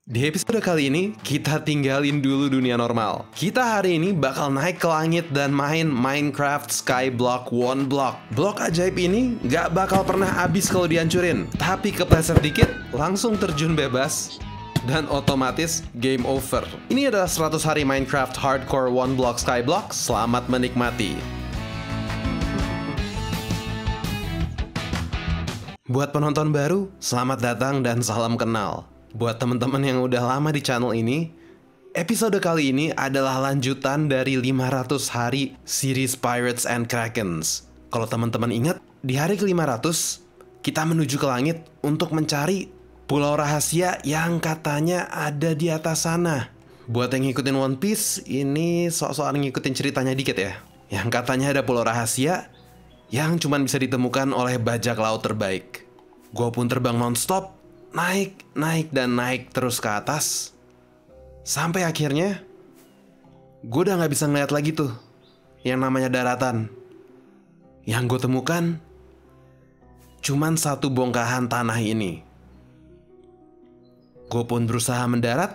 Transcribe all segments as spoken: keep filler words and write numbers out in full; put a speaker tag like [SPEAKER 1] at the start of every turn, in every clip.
[SPEAKER 1] Di episode kali ini, kita tinggalin dulu dunia normal. Kita hari ini bakal naik ke langit dan main Minecraft Skyblock One Block. Blok ajaib ini gak bakal pernah habis kalau dihancurin. Tapi kepleset dikit, langsung terjun bebas. Dan otomatis game over. Ini adalah seratus hari Minecraft Hardcore One Block Skyblock. Selamat menikmati. Buat penonton baru, selamat datang dan salam kenal. Buat teman-teman yang udah lama di channel ini, episode kali ini adalah lanjutan dari lima ratus hari series Pirates and Krakens. Kalau teman-teman ingat, di hari ke lima ratus, kita menuju ke langit untuk mencari pulau rahasia yang katanya ada di atas sana. Buat yang ngikutin One Piece, ini sok-sokan ngikutin ceritanya dikit ya. Yang katanya ada pulau rahasia yang cuma bisa ditemukan oleh bajak laut terbaik. Gue pun terbang non-stop, naik, naik, dan naik terus ke atas. Sampai akhirnya gue udah gak bisa ngeliat lagi tuh yang namanya daratan. Yang gue temukan cuman satu bongkahan tanah ini. Gue pun berusaha mendarat.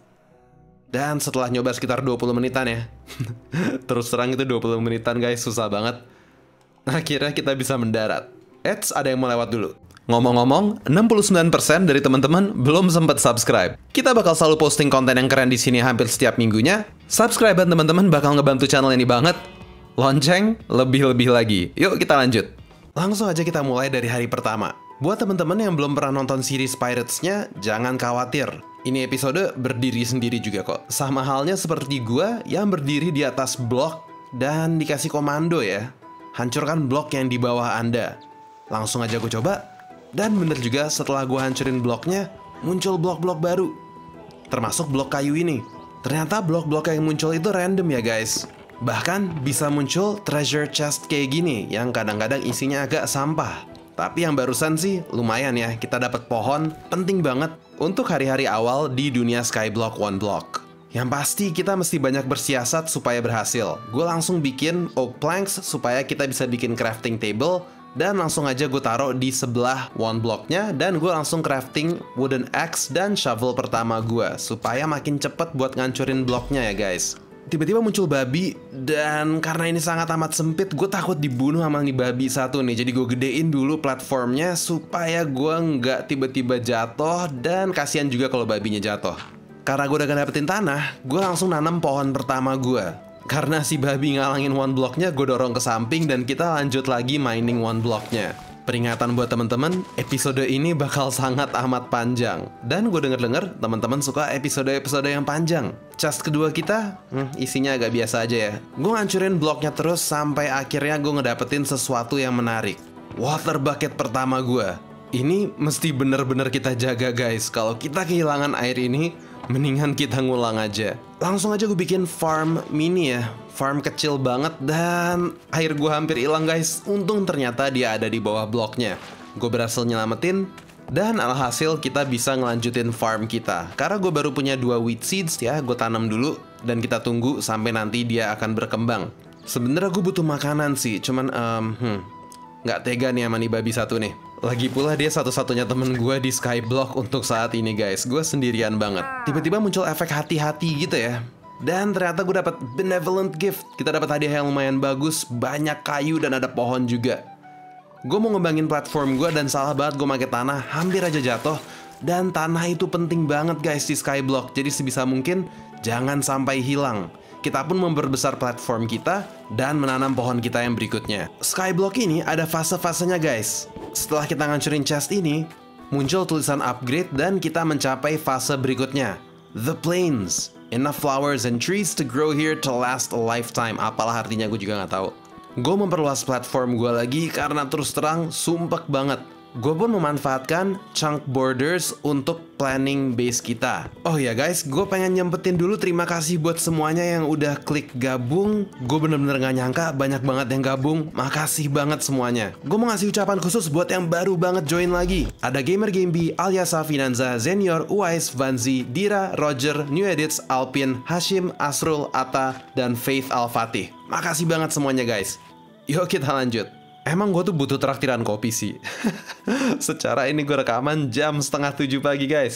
[SPEAKER 1] Dan setelah nyoba sekitar dua puluh menitan ya. Terus terang itu dua puluh menitan guys, susah banget. Akhirnya kita bisa mendarat. Eits, ada yang mau lewat dulu. Ngomong-ngomong, enam puluh sembilan persen dari teman-teman belum sempat subscribe. Kita bakal selalu posting konten yang keren di sini hampir setiap minggunya. Subscribe teman-teman bakal ngebantu channel ini banget. Lonceng lebih-lebih lagi. Yuk kita lanjut. Langsung aja kita mulai dari hari pertama. Buat teman-teman yang belum pernah nonton series Pirates-nya, jangan khawatir. Ini episode berdiri sendiri juga kok. Sama halnya seperti gua yang berdiri di atas blok dan dikasih komando ya. Hancurkan blok yang di bawah Anda. Langsung aja gue coba. Dan bener juga setelah gue hancurin bloknya, muncul blok-blok baru. Termasuk blok kayu ini. Ternyata blok-blok yang muncul itu random ya guys. Bahkan bisa muncul treasure chest kayak gini, yang kadang-kadang isinya agak sampah. Tapi yang barusan sih lumayan ya, kita dapat pohon, penting banget untuk hari-hari awal di dunia Skyblock One Block. Yang pasti kita mesti banyak bersiasat supaya berhasil. Gue langsung bikin oak planks supaya kita bisa bikin crafting table. Dan langsung aja gue taruh di sebelah one blocknya. Dan gue langsung crafting wooden axe dan shovel pertama gue, supaya makin cepet buat ngancurin bloknya ya guys. Tiba-tiba muncul babi. Dan karena ini sangat amat sempit, gue takut dibunuh sama nih babi satu nih. Jadi gue gedein dulu platformnya supaya gue nggak tiba-tiba jatuh. Dan kasihan juga kalau babinya jatuh. Karena gue udah gak dapetin tanah, gue langsung nanam pohon pertama gue. Karena si babi ngalangin one blocknya, gue dorong ke samping dan kita lanjut lagi mining one blocknya. Peringatan buat temen-temen, episode ini bakal sangat amat panjang. Dan gue denger-denger teman-teman suka episode-episode yang panjang. Chest kedua kita, hmm, isinya agak biasa aja ya. Gue ngancurin bloknya terus sampai akhirnya gue ngedapetin sesuatu yang menarik. Water bucket pertama gue. Ini mesti bener-bener kita jaga guys. Kalau kita kehilangan air ini, mendingan kita ngulang aja. Langsung aja gue bikin farm mini ya. Farm kecil banget dan air gue hampir hilang guys. Untung ternyata dia ada di bawah bloknya. Gue berhasil nyelamatin. Dan alhasil kita bisa ngelanjutin farm kita. Karena gue baru punya dua wheat seeds ya. Gue tanam dulu dan kita tunggu sampai nanti dia akan berkembang. Sebenarnya gue butuh makanan sih. Cuman um, hmm, gak tega nih sama nih babi satu nih. Lagi pula dia satu-satunya temen gue di Skyblock untuk saat ini guys. Gue sendirian banget. Tiba-tiba muncul efek hati-hati gitu ya. Dan ternyata gue dapat benevolent gift. Kita dapat hadiah yang lumayan bagus. Banyak kayu dan ada pohon juga. Gue mau ngembangin platform gue dan salah banget gue pakai tanah. Hampir aja jatuh. Dan tanah itu penting banget guys di Skyblock. Jadi sebisa mungkin jangan sampai hilang. Kita pun memperbesar platform kita dan menanam pohon kita yang berikutnya. Skyblock ini ada fase-fasenya guys. Setelah kita ngancurin chest ini, muncul tulisan upgrade dan kita mencapai fase berikutnya. The Plains. Enough flowers and trees to grow here to last a lifetime. Apalah artinya gue juga gak tahu. Gue memperluas platform gue lagi karena terus terang sumpek banget. Gue pun memanfaatkan chunk borders untuk planning base kita. Oh ya guys, gue pengen nyempetin dulu terima kasih buat semuanya yang udah klik gabung. Gue bener-bener gak nyangka banyak banget yang gabung. Makasih banget semuanya. Gue mau ngasih ucapan khusus buat yang baru banget join lagi. Ada Gamer Gameby, Alyasa Finanza, Zenior, Uwais, Vanzi, Dira, Roger, New Edits, Alpin, Hashim, Asrul, Atta, dan Faith Al-Fatih. Makasih banget semuanya guys. Yuk kita lanjut. Emang gue tuh butuh traktiran kopi sih. Secara ini gue rekaman jam setengah tujuh pagi guys.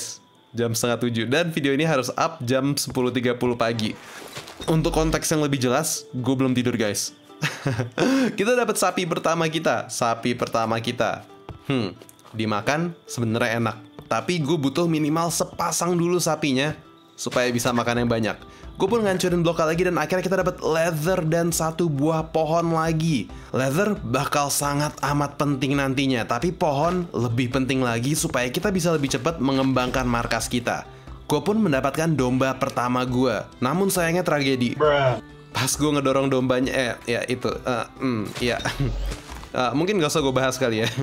[SPEAKER 1] Jam setengah tujuh. Dan video ini harus up jam sepuluh tiga puluh pagi. Untuk konteks yang lebih jelas, gue belum tidur guys. Kita dapat sapi pertama kita. Sapi pertama kita. Hmm, dimakan sebenarnya enak. Tapi gue butuh minimal sepasang dulu sapinya supaya bisa makan yang banyak. Gue pun ngancurin blok lagi dan akhirnya kita dapat leather dan satu buah pohon lagi. Leather bakal sangat amat penting nantinya, tapi pohon lebih penting lagi supaya kita bisa lebih cepat mengembangkan markas kita. Gue pun mendapatkan domba pertama gue. Namun sayangnya tragedi. Bruh. Pas gue ngedorong dombanya, eh ya itu, uh, mm, ya. Uh, mungkin gak usah gue bahas kali ya.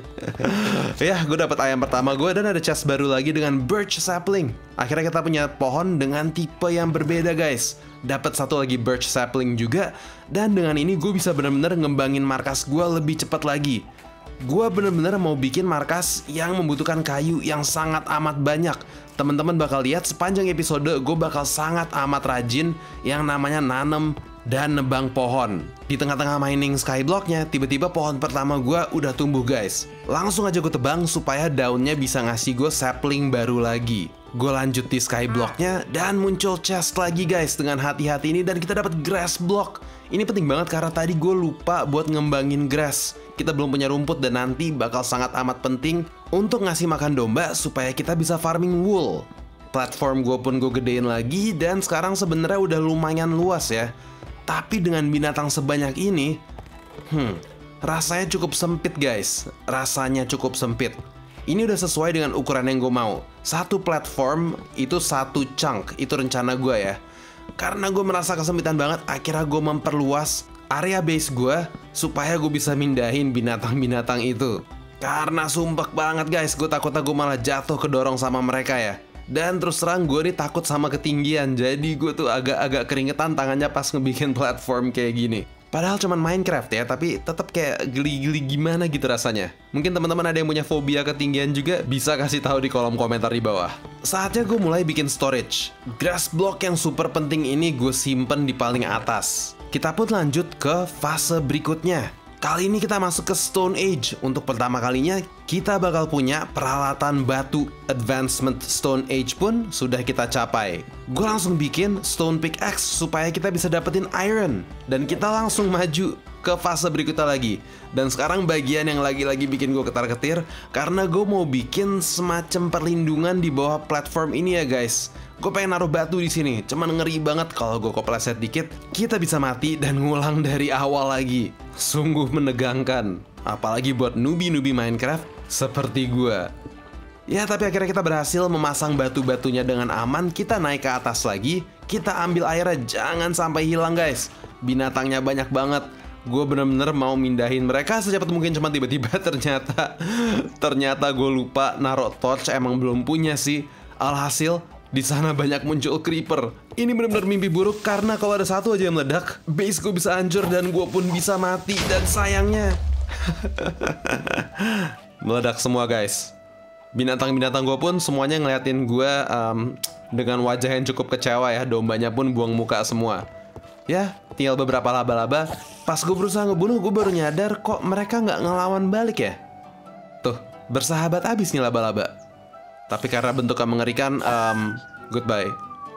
[SPEAKER 1] Ya, gue dapat ayam pertama gue dan ada chest baru lagi dengan birch sapling. Akhirnya kita punya pohon dengan tipe yang berbeda guys. Dapat satu lagi birch sapling juga. Dan dengan ini gue bisa bener-bener ngembangin markas gue lebih cepat lagi. Gue bener-bener mau bikin markas yang membutuhkan kayu yang sangat amat banyak. Teman-teman bakal lihat sepanjang episode gue bakal sangat amat rajin yang namanya nanem dan nebang pohon. Di tengah-tengah mining skyblocknya, tiba-tiba pohon pertama gue udah tumbuh guys. Langsung aja gue tebang supaya daunnya bisa ngasih gue sapling baru lagi. Gue lanjut di skyblocknya dan muncul chest lagi guys dengan hati-hati ini dan kita dapat grass block. Ini penting banget karena tadi gue lupa buat ngembangin grass. Kita belum punya rumput dan nanti bakal sangat amat penting untuk ngasih makan domba supaya kita bisa farming wool. Platform gue pun gue gedein lagi dan sekarang sebenarnya udah lumayan luas ya. Tapi dengan binatang sebanyak ini, hmm, rasanya cukup sempit guys. Rasanya cukup sempit. Ini udah sesuai dengan ukuran yang gue mau. Satu platform itu satu chunk, itu rencana gue ya. Karena gue merasa kesempitan banget, akhirnya gue memperluas area base gue supaya gue bisa mindahin binatang-binatang itu. Karena sumpek banget guys, gue takutnya gue malah jatuh kedorong sama mereka ya. Dan terus terang gue nih takut sama ketinggian. Jadi gue tuh agak-agak keringetan tangannya pas ngebikin platform kayak gini. Padahal cuman Minecraft ya, tapi tetap kayak geli-geli gimana gitu rasanya. Mungkin teman-teman ada yang punya fobia ketinggian juga, bisa kasih tahu di kolom komentar di bawah. Saatnya gue mulai bikin storage. Grass block yang super penting ini gue simpen di paling atas. Kita pun lanjut ke fase berikutnya. Kali ini kita masuk ke Stone Age. Untuk pertama kalinya kita bakal punya peralatan batu. Advancement Stone Age pun sudah kita capai. Gue langsung bikin Stone Pickaxe supaya kita bisa dapetin iron. Dan kita langsung maju ke fase berikutnya lagi. Dan sekarang bagian yang lagi-lagi bikin gue ketar-ketir karena gue mau bikin semacam perlindungan di bawah platform ini ya guys. Gue pengen naruh batu di sini, cuman ngeri banget kalau gue kepleset dikit, kita bisa mati dan ngulang dari awal lagi. Sungguh menegangkan, apalagi buat newbie-newbie Minecraft seperti gue. Ya, tapi akhirnya kita berhasil memasang batu-batunya dengan aman. Kita naik ke atas lagi, kita ambil airnya, jangan sampai hilang guys. Binatangnya banyak banget. Gue bener-bener mau mindahin mereka secepat mungkin, cuma tiba-tiba ternyata ternyata gue lupa naruh torch, emang belum punya sih. Alhasil di sana banyak muncul creeper. Ini benar-benar mimpi buruk karena kalau ada satu aja yang meledak, base gue bisa hancur dan gue pun bisa mati. Dan sayangnya meledak semua guys. Binatang-binatang gue pun semuanya ngeliatin gue um, dengan wajah yang cukup kecewa ya. Dombanya pun buang muka semua. Ya, tinggal beberapa laba-laba. Pas gue berusaha ngebunuh, gue baru nyadar kok mereka nggak ngelawan balik ya. Tuh, bersahabat abis nih laba-laba. Tapi karena bentuknya mengerikan, um, goodbye.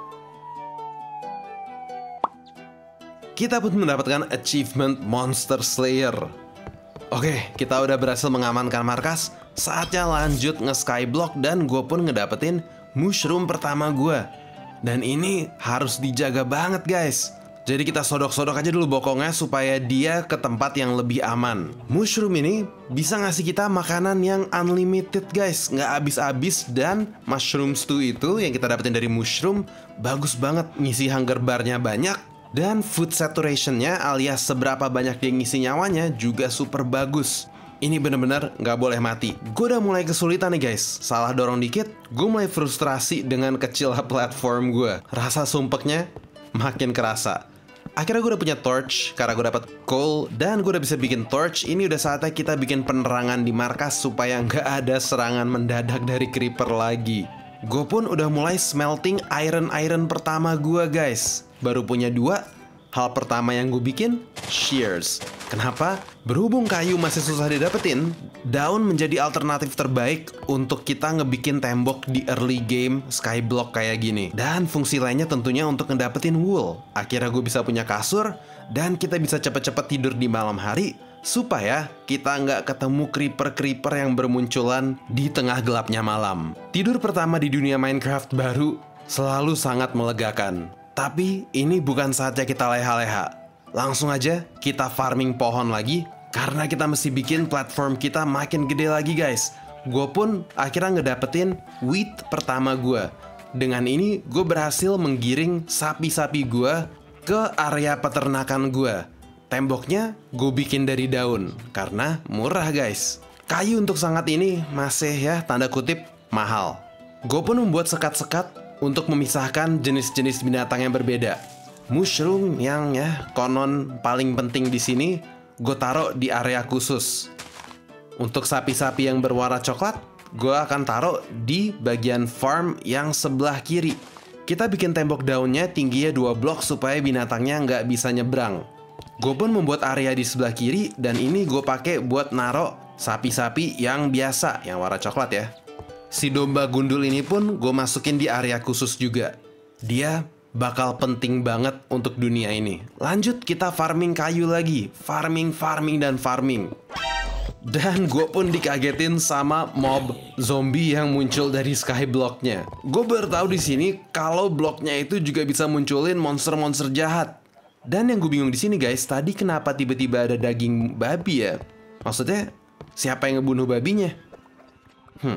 [SPEAKER 1] Kita pun mendapatkan achievement Monster Slayer. Oke, kita udah berhasil mengamankan markas. Saatnya lanjut nge-skyblock dan gue pun ngedapetin mushroom pertama gue. Dan ini harus dijaga banget guys. Jadi kita sodok-sodok aja dulu bokongnya supaya dia ke tempat yang lebih aman. Mushroom ini bisa ngasih kita makanan yang unlimited guys, nggak habis-habis. Dan mushroom stew itu yang kita dapetin dari mushroom bagus banget, ngisi hunger bar-nya banyak. Dan food saturation-nya alias seberapa banyak dia ngisi nyawanya juga super bagus. Ini bener-bener nggak boleh mati. Gue udah mulai kesulitan nih guys, salah dorong dikit, gue mulai frustrasi dengan kecil platform gue. Rasa sumpeknya makin kerasa. Akhirnya gue udah punya torch karena gue dapat coal dan gue udah bisa bikin torch. Ini udah saatnya kita bikin penerangan di markas supaya nggak ada serangan mendadak dari creeper lagi. Gue pun udah mulai smelting iron-iron pertama gue guys. Baru punya dua, Hal pertama yang gue bikin, shears. Kenapa? Berhubung kayu masih susah didapetin, daun menjadi alternatif terbaik untuk kita ngebikin tembok di early game skyblock kayak gini. Dan fungsi lainnya tentunya untuk ngedapetin wool. Akhirnya gue bisa punya kasur, dan kita bisa cepet-cepet tidur di malam hari, supaya kita nggak ketemu creeper-creeper yang bermunculan di tengah gelapnya malam. Tidur pertama di dunia Minecraft baru selalu sangat melegakan. Tapi ini bukan saatnya kita leha-leha. Langsung aja kita farming pohon lagi, karena kita mesti bikin platform kita makin gede lagi guys. Gue pun akhirnya ngedapetin wheat pertama gue. Dengan ini gue berhasil menggiring sapi-sapi gue ke area peternakan gue. Temboknya gue bikin dari daun, karena murah guys. Kayu untuk sangat ini masih ya tanda kutip mahal. Gue pun membuat sekat-sekat untuk memisahkan jenis-jenis binatang yang berbeda. Mushroom yang ya konon paling penting di sini, gue taruh di area khusus. Untuk sapi-sapi yang berwarna coklat, gue akan taruh di bagian farm yang sebelah kiri. Kita bikin tembok daunnya tingginya dua blok supaya binatangnya nggak bisa nyebrang. Gue pun membuat area di sebelah kiri, dan ini gue pakai buat naruh sapi-sapi yang biasa, yang warna coklat ya. Si domba gundul ini pun gue masukin di area khusus juga. Dia bakal penting banget untuk dunia ini. Lanjut kita farming kayu lagi. Farming, farming, dan farming. Dan gue pun dikagetin sama mob zombie yang muncul dari skyblocknya. Gue baru tahu di sini kalau bloknya itu juga bisa munculin monster-monster jahat. Dan yang gue bingung di sini guys, tadi kenapa tiba-tiba ada daging babi ya? Maksudnya siapa yang ngebunuh babinya? Hmm.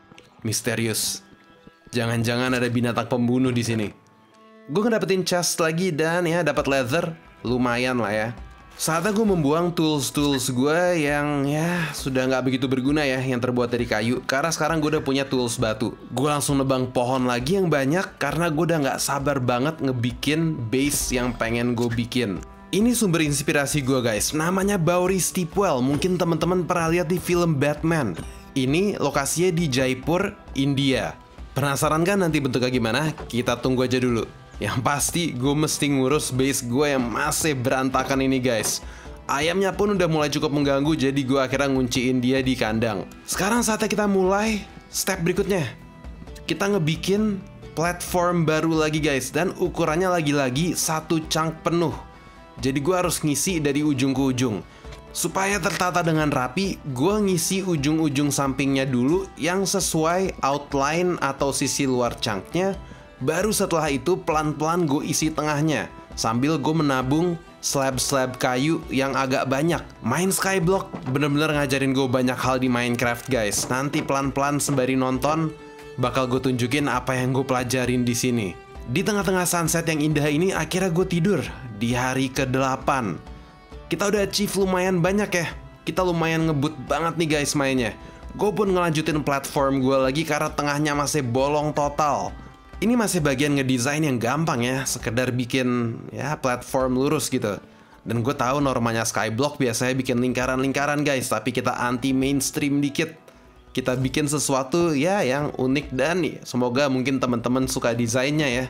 [SPEAKER 1] Misterius. Jangan-jangan ada binatang pembunuh di sini. Gue ngedapetin chest lagi dan ya dapat leather, lumayan lah ya. Saatnya gue membuang tools-tools gue yang ya sudah nggak begitu berguna ya, yang terbuat dari kayu. Karena sekarang gue udah punya tools batu. Gue langsung nebang pohon lagi yang banyak karena gue udah nggak sabar banget ngebikin base yang pengen gue bikin. Ini sumber inspirasi gue guys. Namanya Bowery Steepwell. Mungkin teman-teman pernah lihat di film Batman. Ini lokasinya di Jaipur, India. Penasaran kan nanti bentuknya gimana? Kita tunggu aja dulu. Yang pasti gue mesti ngurus base gue yang masih berantakan ini guys. Ayamnya pun udah mulai cukup mengganggu, jadi gue akhirnya ngunciin dia di kandang. Sekarang saatnya kita mulai step berikutnya. Kita ngebikin platform baru lagi guys, dan ukurannya lagi-lagi satu chunk penuh. Jadi gue harus ngisi dari ujung ke ujung. Supaya tertata dengan rapi, gue ngisi ujung-ujung sampingnya dulu yang sesuai outline atau sisi luar chunknya. Baru setelah itu pelan-pelan gue isi tengahnya, sambil gue menabung slab-slab kayu yang agak banyak. Main skyblock bener-bener ngajarin gue banyak hal di Minecraft guys. Nanti pelan-pelan sembari nonton bakal gue tunjukin apa yang gue pelajarin di sini. Di tengah-tengah sunset yang indah ini akhirnya gue tidur di hari ke delapan. Kita udah achieve lumayan banyak ya. Kita lumayan ngebut banget nih guys mainnya. Gue pun ngelanjutin platform gue lagi karena tengahnya masih bolong total. Ini masih bagian ngedesain yang gampang ya, sekedar bikin ya platform lurus gitu. Dan gue tahu normanya skyblock biasanya bikin lingkaran-lingkaran guys, tapi kita anti mainstream dikit. Kita bikin sesuatu ya yang unik dan ya, semoga mungkin teman-teman suka desainnya ya.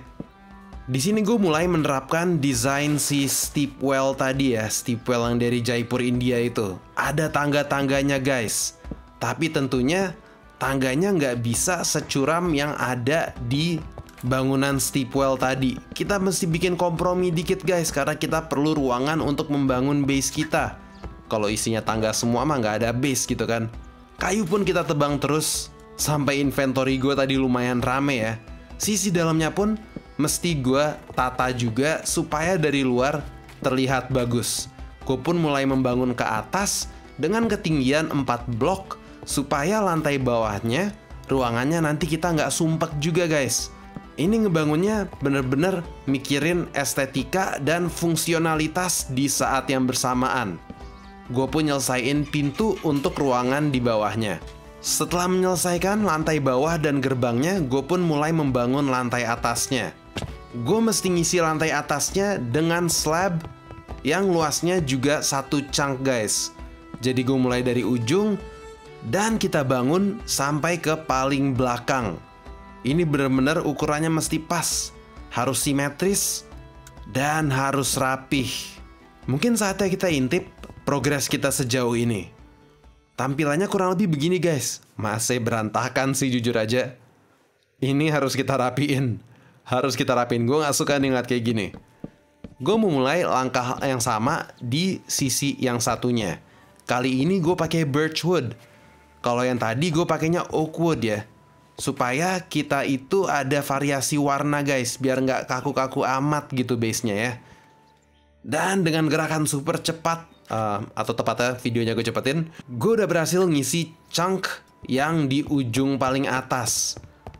[SPEAKER 1] Di sini gue mulai menerapkan desain si Steepwell tadi ya, Steepwell yang dari Jaipur, India itu. Ada tangga-tangganya guys, tapi tentunya tangganya nggak bisa securam yang ada di bangunan Steepwell tadi. Kita mesti bikin kompromi dikit guys, karena kita perlu ruangan untuk membangun base kita. Kalau isinya tangga semua mah nggak ada base gitu kan. Kayu pun kita tebang terus sampai inventory gue tadi lumayan rame ya. Sisi dalamnya pun mesti gue tata juga supaya dari luar terlihat bagus. Gue pun mulai membangun ke atas dengan ketinggian empat blok supaya lantai bawahnya ruangannya nanti kita nggak sumpek juga guys. Ini ngebangunnya bener-bener mikirin estetika dan fungsionalitas di saat yang bersamaan. Gue pun nyelesain pintu untuk ruangan di bawahnya. Setelah menyelesaikan lantai bawah dan gerbangnya, gue pun mulai membangun lantai atasnya. Gue mesti ngisi lantai atasnya dengan slab yang luasnya juga satu chunk guys. Jadi gue mulai dari ujung dan kita bangun sampai ke paling belakang. Ini bener-bener ukurannya mesti pas, harus simetris, dan harus rapih. Mungkin saatnya kita intip progres kita sejauh ini. Tampilannya kurang lebih begini guys. Masih berantakan sih jujur aja. Ini harus kita rapiin. Harus kita rapiin. Gue gak suka nih ngeliat kayak gini. Gue mau mulai langkah yang sama di sisi yang satunya. Kali ini gue pakai birchwood. Kalau yang tadi gue pakainya oakwood ya. Supaya kita itu ada variasi warna guys. Biar nggak kaku-kaku amat gitu base-nya ya. Dan dengan gerakan super cepat. Uh, atau tepatnya videonya gue cepetin. Gue udah berhasil ngisi chunk yang di ujung paling atas.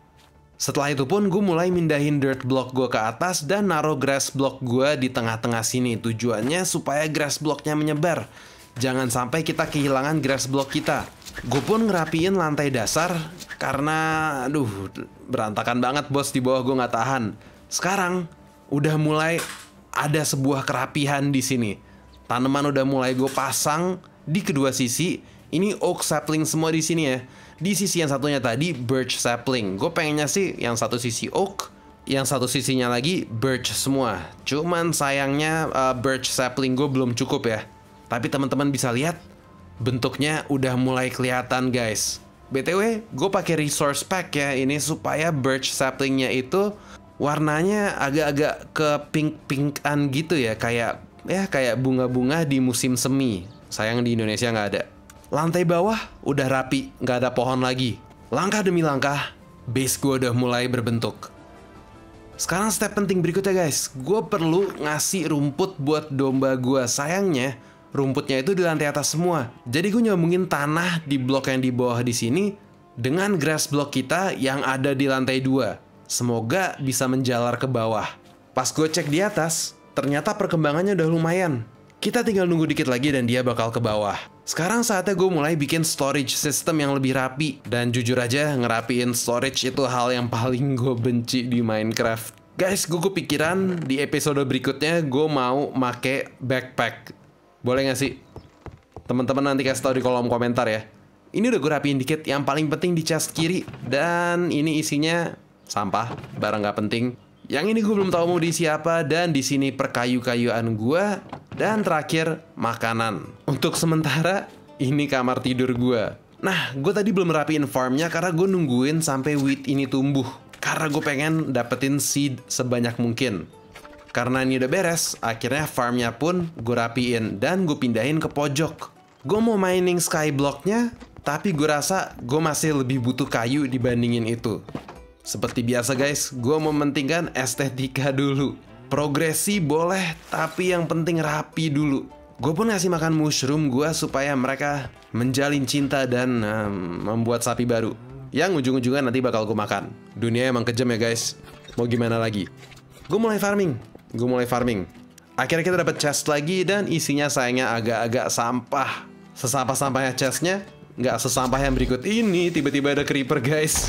[SPEAKER 1] Setelah itu pun gue mulai mindahin dirt block gue ke atas dan naruh grass block gue di tengah-tengah sini. Tujuannya supaya grass blocknya menyebar. Jangan sampai kita kehilangan grass block kita. Gue pun ngerapiin lantai dasar karena aduh berantakan banget bos, di bawah gue nggak tahan. Sekarang udah mulai ada sebuah kerapihan di sini. Tanaman udah mulai gue pasang di kedua sisi. Ini oak sapling semua di sini ya. Di sisi yang satunya tadi birch sapling. Gue pengennya sih yang satu sisi oak, yang satu sisinya lagi birch semua. Cuman sayangnya uh, birch sapling gue belum cukup ya. Tapi teman-teman bisa lihat bentuknya udah mulai kelihatan guys. B T W gue pakai resource pack ya ini supaya birch saplingnya itu warnanya agak-agak ke pink-pinkan gitu ya. Kayak ya kayak bunga-bunga di musim semi. Sayang di Indonesia nggak ada. Lantai bawah udah rapi, nggak ada pohon lagi. Langkah demi langkah, base gue udah mulai berbentuk. Sekarang step penting berikutnya guys. Gue perlu ngasih rumput buat domba gue. Sayangnya, rumputnya itu di lantai atas semua. Jadi gue nyambungin tanah di blok yang di bawah di sini dengan grass block kita yang ada di lantai dua. Semoga bisa menjalar ke bawah. Pas gue cek di atas, ternyata perkembangannya udah lumayan. Kita tinggal nunggu dikit lagi dan dia bakal ke bawah. Sekarang saatnya gue mulai bikin storage system yang lebih rapi. Dan jujur aja, ngerapiin storage itu hal yang paling gue benci di Minecraft. Guys, gue kepikiran di episode berikutnya gue mau make backpack. Boleh gak sih? Teman-teman nanti kasih tau di kolom komentar ya. Ini udah gue rapiin dikit, yang paling penting di chest kiri. Dan ini isinya sampah, barang gak penting. Yang ini gue belum tahu mau diisi apa. Dan di sini perkayu-kayuan gue. Dan terakhir, makanan. Untuk sementara, ini kamar tidur gue. Nah, gue tadi belum rapiin farmnya karena gue nungguin sampai wheat ini tumbuh. Karena gue pengen dapetin seed sebanyak mungkin. Karena ini udah beres, akhirnya farmnya pun gue rapiin. Dan gue pindahin ke pojok. Gue mau mining skyblocknya, tapi gue rasa gue masih lebih butuh kayu dibandingin itu. Seperti biasa guys, gue mementingkan estetika dulu. Progresi boleh, tapi yang penting rapi dulu. Gue pun ngasih makan mushroom gue supaya mereka menjalin cinta dan um, membuat sapi baru. Yang ujung-ujungnya nanti bakal gue makan. Dunia emang kejam ya guys. Mau gimana lagi? Gue mulai farming. Gue mulai farming. Akhirnya kita dapat chest lagi dan isinya sayangnya agak-agak sampah. Sesampah-sampahnya chestnya nggak sesampah yang berikut ini. Tiba-tiba ada creeper guys.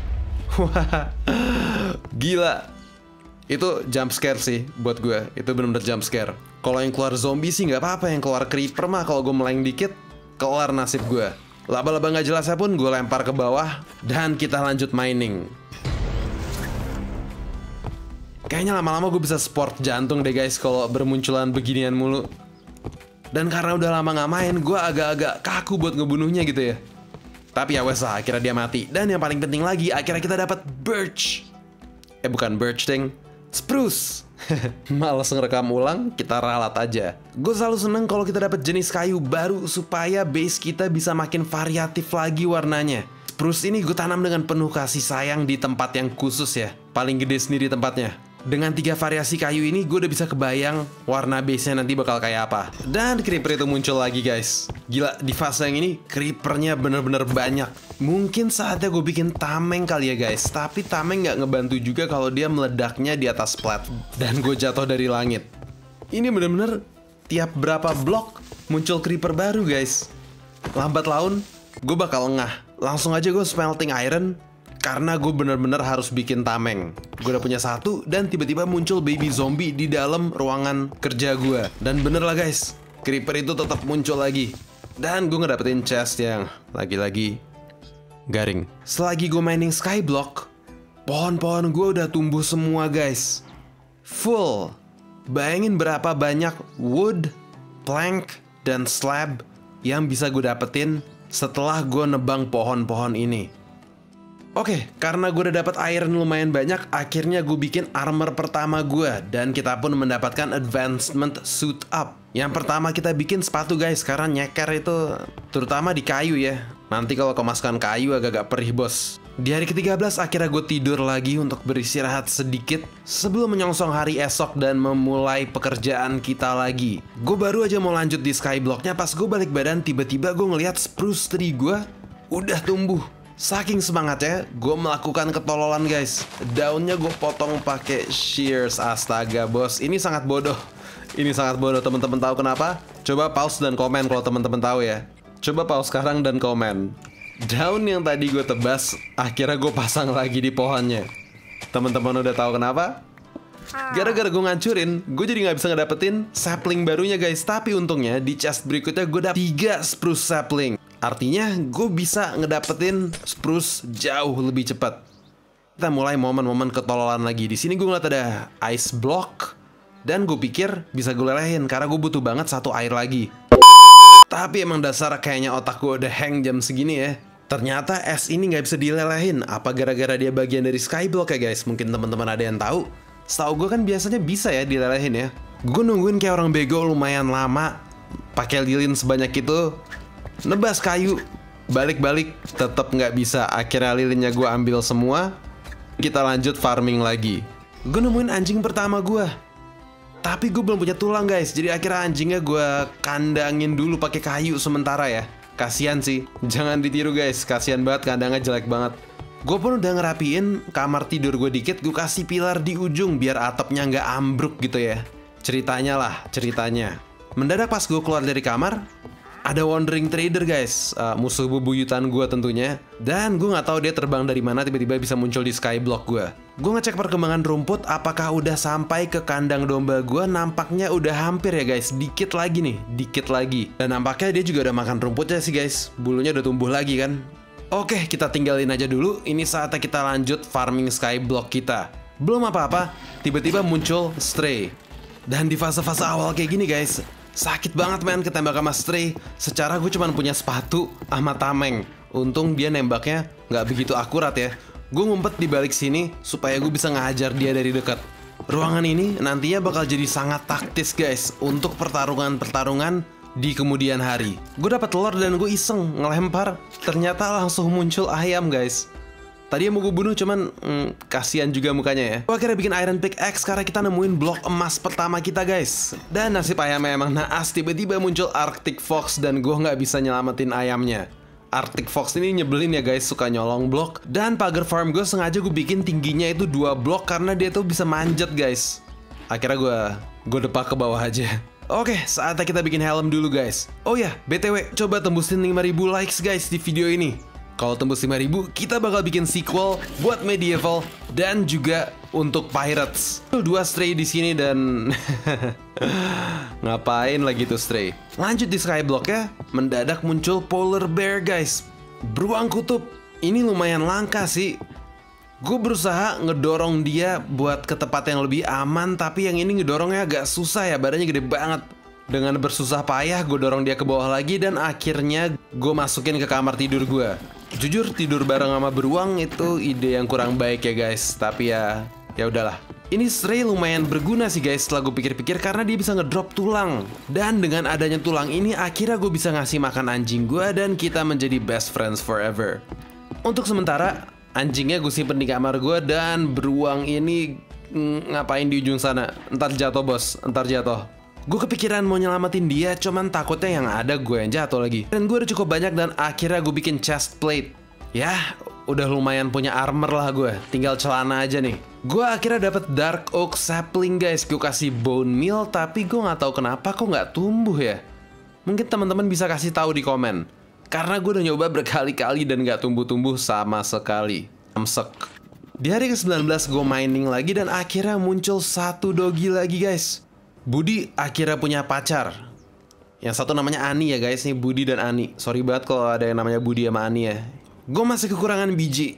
[SPEAKER 1] Wah, gila. Itu jump scare sih buat gue. Itu bener-bener jump scare. Kalau yang keluar zombie sih nggak apa-apa. Yang keluar creeper mah kalau gue meleng dikit, kelar nasib gue. Laba-laba nggak jelasnya pun gue lempar ke bawah. Dan kita lanjut mining. Kayaknya lama-lama gue bisa sport jantung deh guys kalau bermunculan beginian mulu. Dan karena udah lama nggak main, gue agak-agak kaku buat ngebunuhnya gitu ya. Tapi ya wes lah, akhirnya dia mati. Dan yang paling penting lagi, akhirnya kita dapat birch. Eh bukan birch ding, spruce. Males ngerekam ulang, kita ralat aja. Gue selalu seneng kalau kita dapat jenis kayu baru supaya base kita bisa makin variatif lagi warnanya. Spruce ini gue tanam dengan penuh kasih sayang di tempat yang khusus ya. Paling gede sendiri tempatnya. Dengan tiga variasi kayu ini gue udah bisa kebayang warna base-nya nanti bakal kayak apa. Dan creeper itu muncul lagi guys. Gila, di fase yang ini creepernya bener-bener banyak. Mungkin saatnya gue bikin tameng kali ya guys. Tapi tameng gak ngebantu juga kalau dia meledaknya di atas plat. Dan gue jatuh dari langit. Ini bener-bener tiap berapa blok muncul creeper baru guys. Lambat laun gue bakal ngah. Langsung aja gue smelting iron. Karena gue bener-bener harus bikin tameng. Gue udah punya satu dan tiba-tiba muncul baby zombie di dalam ruangan kerja gue. Dan bener lah guys, creeper itu tetap muncul lagi. Dan gue ngedapetin chest yang lagi-lagi garing. Selagi gue mining skyblock, pohon-pohon gue udah tumbuh semua guys. Full. Bayangin berapa banyak wood, plank, dan slab yang bisa gue dapetin setelah gue nebang pohon-pohon ini. Oke, karena gue udah dapat iron lumayan banyak, akhirnya gue bikin armor pertama gue. Dan kita pun mendapatkan advancement suit up. Yang pertama kita bikin sepatu guys, karena nyeker itu terutama di kayu ya. Nanti kalau kemasukan kayu agak-agak perih bos. Di hari ke tiga belas akhirnya gue tidur lagi untuk beristirahat sedikit sebelum menyongsong hari esok dan memulai pekerjaan kita lagi. Gue baru aja mau lanjut di skyblocknya, pas gue balik badan tiba-tiba gue ngeliat spruce tree gue udah tumbuh. Saking semangatnya, gue melakukan ketololan guys. Daunnya gue potong pakai shears. Astaga bos, ini sangat bodoh. Ini sangat bodoh. Teman-teman tahu kenapa? Coba pause dan komen kalau teman-teman tahu ya. Coba pause sekarang dan komen. Daun yang tadi gue tebas, akhirnya gue pasang lagi di pohonnya. Teman-teman udah tahu kenapa? Gara-gara gue ngancurin, gue jadi nggak bisa ngedapetin sapling barunya guys. Tapi untungnya di chest berikutnya gue dapet tiga spruce sapling. Artinya gue bisa ngedapetin spruce jauh lebih cepat. Kita mulai momen-momen ketololan lagi. Di sini gue ngeliat ada ice block dan gue pikir bisa gue lelehin karena gue butuh banget satu air lagi. Tapi emang dasar kayaknya otak gue udah hang jam segini ya. Ternyata es ini nggak bisa dilelehin. Apa gara-gara dia bagian dari skyblock ya guys? Mungkin teman-teman ada yang tahu. Setahu gue kan biasanya bisa ya dilelehin ya. Gue nungguin kayak orang bego lumayan lama, pakai lilin sebanyak itu, nebas kayu, balik-balik tetap nggak bisa. Akhirnya lilinnya gue ambil semua. Kita lanjut farming lagi. Gue nemuin anjing pertama gue, tapi gue belum punya tulang guys. Jadi akhirnya anjingnya gue kandangin dulu pakai kayu sementara ya. Kasian sih, jangan ditiru guys. Kasian banget, kandangnya jelek banget. Gue pun udah ngerapiin kamar tidur gue dikit. Gue kasih pilar di ujung biar atapnya nggak ambruk gitu ya. Ceritanya lah, ceritanya. Mendadak pas gue keluar dari kamar, ada wandering trader guys, uh, musuh bebuyutan gue tentunya. Dan gue nggak tahu dia terbang dari mana tiba-tiba bisa muncul di skyblock gue. Gue ngecek perkembangan rumput, apakah udah sampai ke kandang domba gue. Nampaknya udah hampir ya guys, dikit lagi nih, dikit lagi. Dan nampaknya dia juga udah makan rumputnya sih guys, bulunya udah tumbuh lagi kan. Oke, kita tinggalin aja dulu. Ini saatnya kita lanjut farming skyblock kita. Belum apa-apa, tiba-tiba muncul stray. Dan di fase-fase awal kayak gini guys, sakit banget men ketembak sama stray. Secara gue cuma punya sepatu sama tameng. Untung dia nembaknya nggak begitu akurat ya. Gue ngumpet di balik sini supaya gue bisa ngehajar dia dari dekat. Ruangan ini nantinya bakal jadi sangat taktis guys untuk pertarungan-pertarungan di kemudian hari. Gue dapat telur dan gue iseng ngelempar, ternyata langsung muncul ayam guys. Tadi yang mau gue bunuh cuman hmm, kasihan juga mukanya ya. Gue akhirnya bikin iron pickaxe karena kita nemuin blok emas pertama kita guys. Dan nasib ayamnya emang naas, tiba-tiba muncul Arctic Fox dan gue nggak bisa nyelamatin ayamnya. Arctic Fox ini nyebelin ya guys, suka nyolong blok. Dan pagar farm gue sengaja gue bikin tingginya itu dua blok karena dia tuh bisa manjat guys. Akhirnya gue gue depak ke bawah aja. Oke, saatnya kita bikin helm dulu guys. Oh ya, B T W, coba tembusin lima ribu likes guys di video ini. Kalau tembus lima ribu, kita bakal bikin sequel buat medieval dan juga untuk pirates. Dua stray di sini dan ngapain lagi tuh stray? Lanjut di skyblock ya, mendadak muncul polar bear guys. Beruang kutub. Ini lumayan langka sih. Gue berusaha ngedorong dia buat ke tempat yang lebih aman, tapi yang ini ngedorongnya agak susah ya, badannya gede banget. Dengan bersusah payah gue dorong dia ke bawah lagi dan akhirnya gue masukin ke kamar tidur gue. Jujur tidur bareng sama beruang itu ide yang kurang baik ya guys, tapi ya ya udahlah. Ini stray lumayan berguna sih guys setelah gue pikir-pikir karena dia bisa ngedrop tulang. Dan dengan adanya tulang ini akhirnya gue bisa ngasih makan anjing gue dan kita menjadi best friends forever. Untuk sementara anjingnya gue simpen di kamar gue dan beruang ini mm, ngapain di ujung sana. Ntar jatuh bos, ntar jatuh. Gue kepikiran mau nyelamatin dia, cuman takutnya yang ada gue yang jatuh lagi. Dan gue udah cukup banyak dan akhirnya gue bikin chest plate. Ya, udah lumayan punya armor lah gue. Tinggal celana aja nih. Gue akhirnya dapet dark oak sapling guys. Gue kasih bone meal, tapi gue nggak tahu kenapa kok nggak tumbuh ya. Mungkin teman-teman bisa kasih tahu di komen. Karena gue udah nyoba berkali-kali dan nggak tumbuh-tumbuh sama sekali. Amsek. Di hari ke sembilan belas gue mining lagi dan akhirnya muncul satu dogi lagi guys. Budi akhirnya punya pacar. Yang satu namanya Ani ya guys, nih Budi dan Ani. Sorry banget kalau ada yang namanya Budi sama Ani ya. Gue masih kekurangan biji.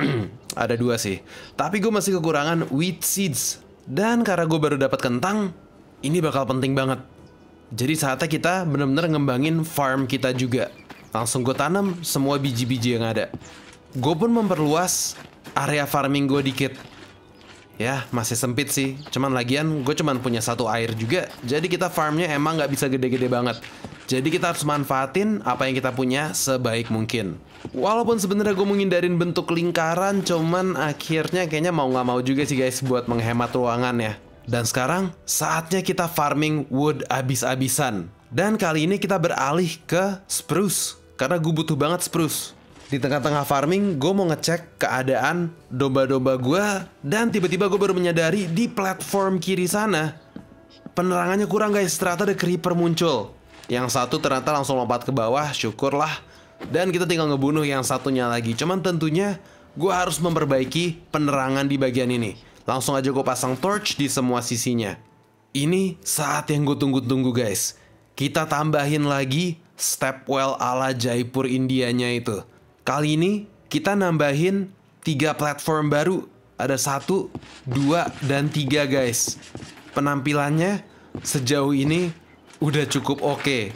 [SPEAKER 1] Ada dua sih. Tapi gue masih kekurangan wheat seeds. Dan karena gue baru dapat kentang, Ini bakal penting banget. Jadi saatnya kita bener-bener ngembangin farm kita juga. Langsung gue tanam semua biji-biji yang ada. Gue pun memperluas area farming gue dikit. Ya, masih sempit sih. Cuman lagian gue cuman punya satu air juga. Jadi kita farmnya emang nggak bisa gede-gede banget. Jadi kita harus manfaatin apa yang kita punya sebaik mungkin. Walaupun sebenarnya gue menghindarin bentuk lingkaran, cuman akhirnya kayaknya mau nggak mau juga sih guys buat menghemat ruangan ya. Dan sekarang saatnya kita farming wood abis-abisan. Dan kali ini kita beralih ke spruce, karena gue butuh banget spruce. Di tengah-tengah farming, gue mau ngecek keadaan domba-domba gue. Dan tiba-tiba gue baru menyadari di platform kiri sana penerangannya kurang guys, ternyata ada creeper muncul. Yang satu ternyata langsung lompat ke bawah, syukurlah. Dan kita tinggal ngebunuh yang satunya lagi. Cuman tentunya gue harus memperbaiki penerangan di bagian ini. Langsung aja gue pasang torch di semua sisinya. Ini saat yang gue tunggu-tunggu guys. Kita tambahin lagi stepwell ala Jaipur Indianya itu. Kali ini kita nambahin tiga platform baru. Ada satu, dua, dan tiga guys. Penampilannya sejauh ini udah cukup oke.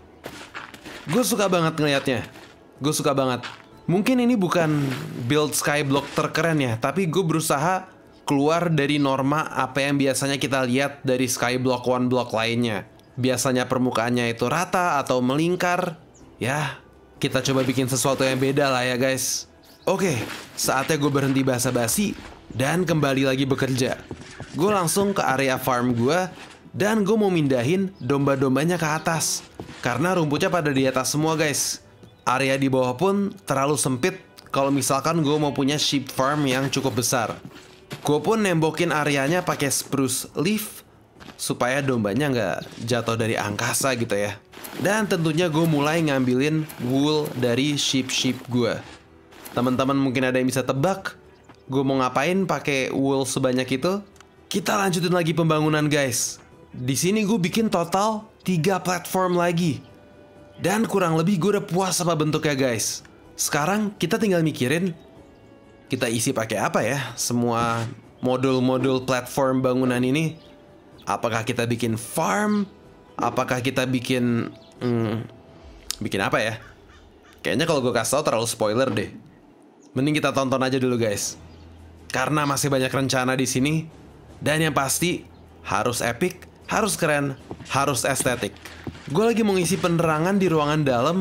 [SPEAKER 1] Gue suka banget ngeliatnya. Gue suka banget. Mungkin ini bukan build skyblock terkeren ya, tapi gue berusaha keluar dari norma apa yang biasanya kita lihat dari skyblock one block lainnya. Biasanya permukaannya itu rata atau melingkar. Ya, kita coba bikin sesuatu yang beda lah ya guys. Oke, saatnya gue berhenti basa-basi dan kembali lagi bekerja. Gue langsung ke area farm gue dan gue mau mindahin domba-dombanya ke atas. Karena rumputnya pada di atas semua guys. Area di bawah pun terlalu sempit kalau misalkan gue mau punya sheep farm yang cukup besar. Gue pun nembokin areanya pakai spruce leaf supaya dombanya nggak jatuh dari angkasa gitu ya. Dan tentunya gue mulai ngambilin wool dari sheep-sheep gue. Teman-teman mungkin ada yang bisa tebak gue mau ngapain pakai wool sebanyak itu? Kita lanjutin lagi pembangunan guys. Di sini gue bikin total tiga platform lagi. Dan kurang lebih gue udah puas sama bentuknya guys. Sekarang kita tinggal mikirin kita isi pakai apa ya semua modul-modul platform bangunan ini. Apakah kita bikin farm? Apakah kita bikin hmm, bikin apa ya? Kayaknya kalau gue kasih tau terlalu spoiler deh. Mending kita tonton aja dulu guys. Karena masih banyak rencana di sini. Dan yang pasti harus epic, harus keren, harus estetik. Gue lagi mau ngisi penerangan di ruangan dalam.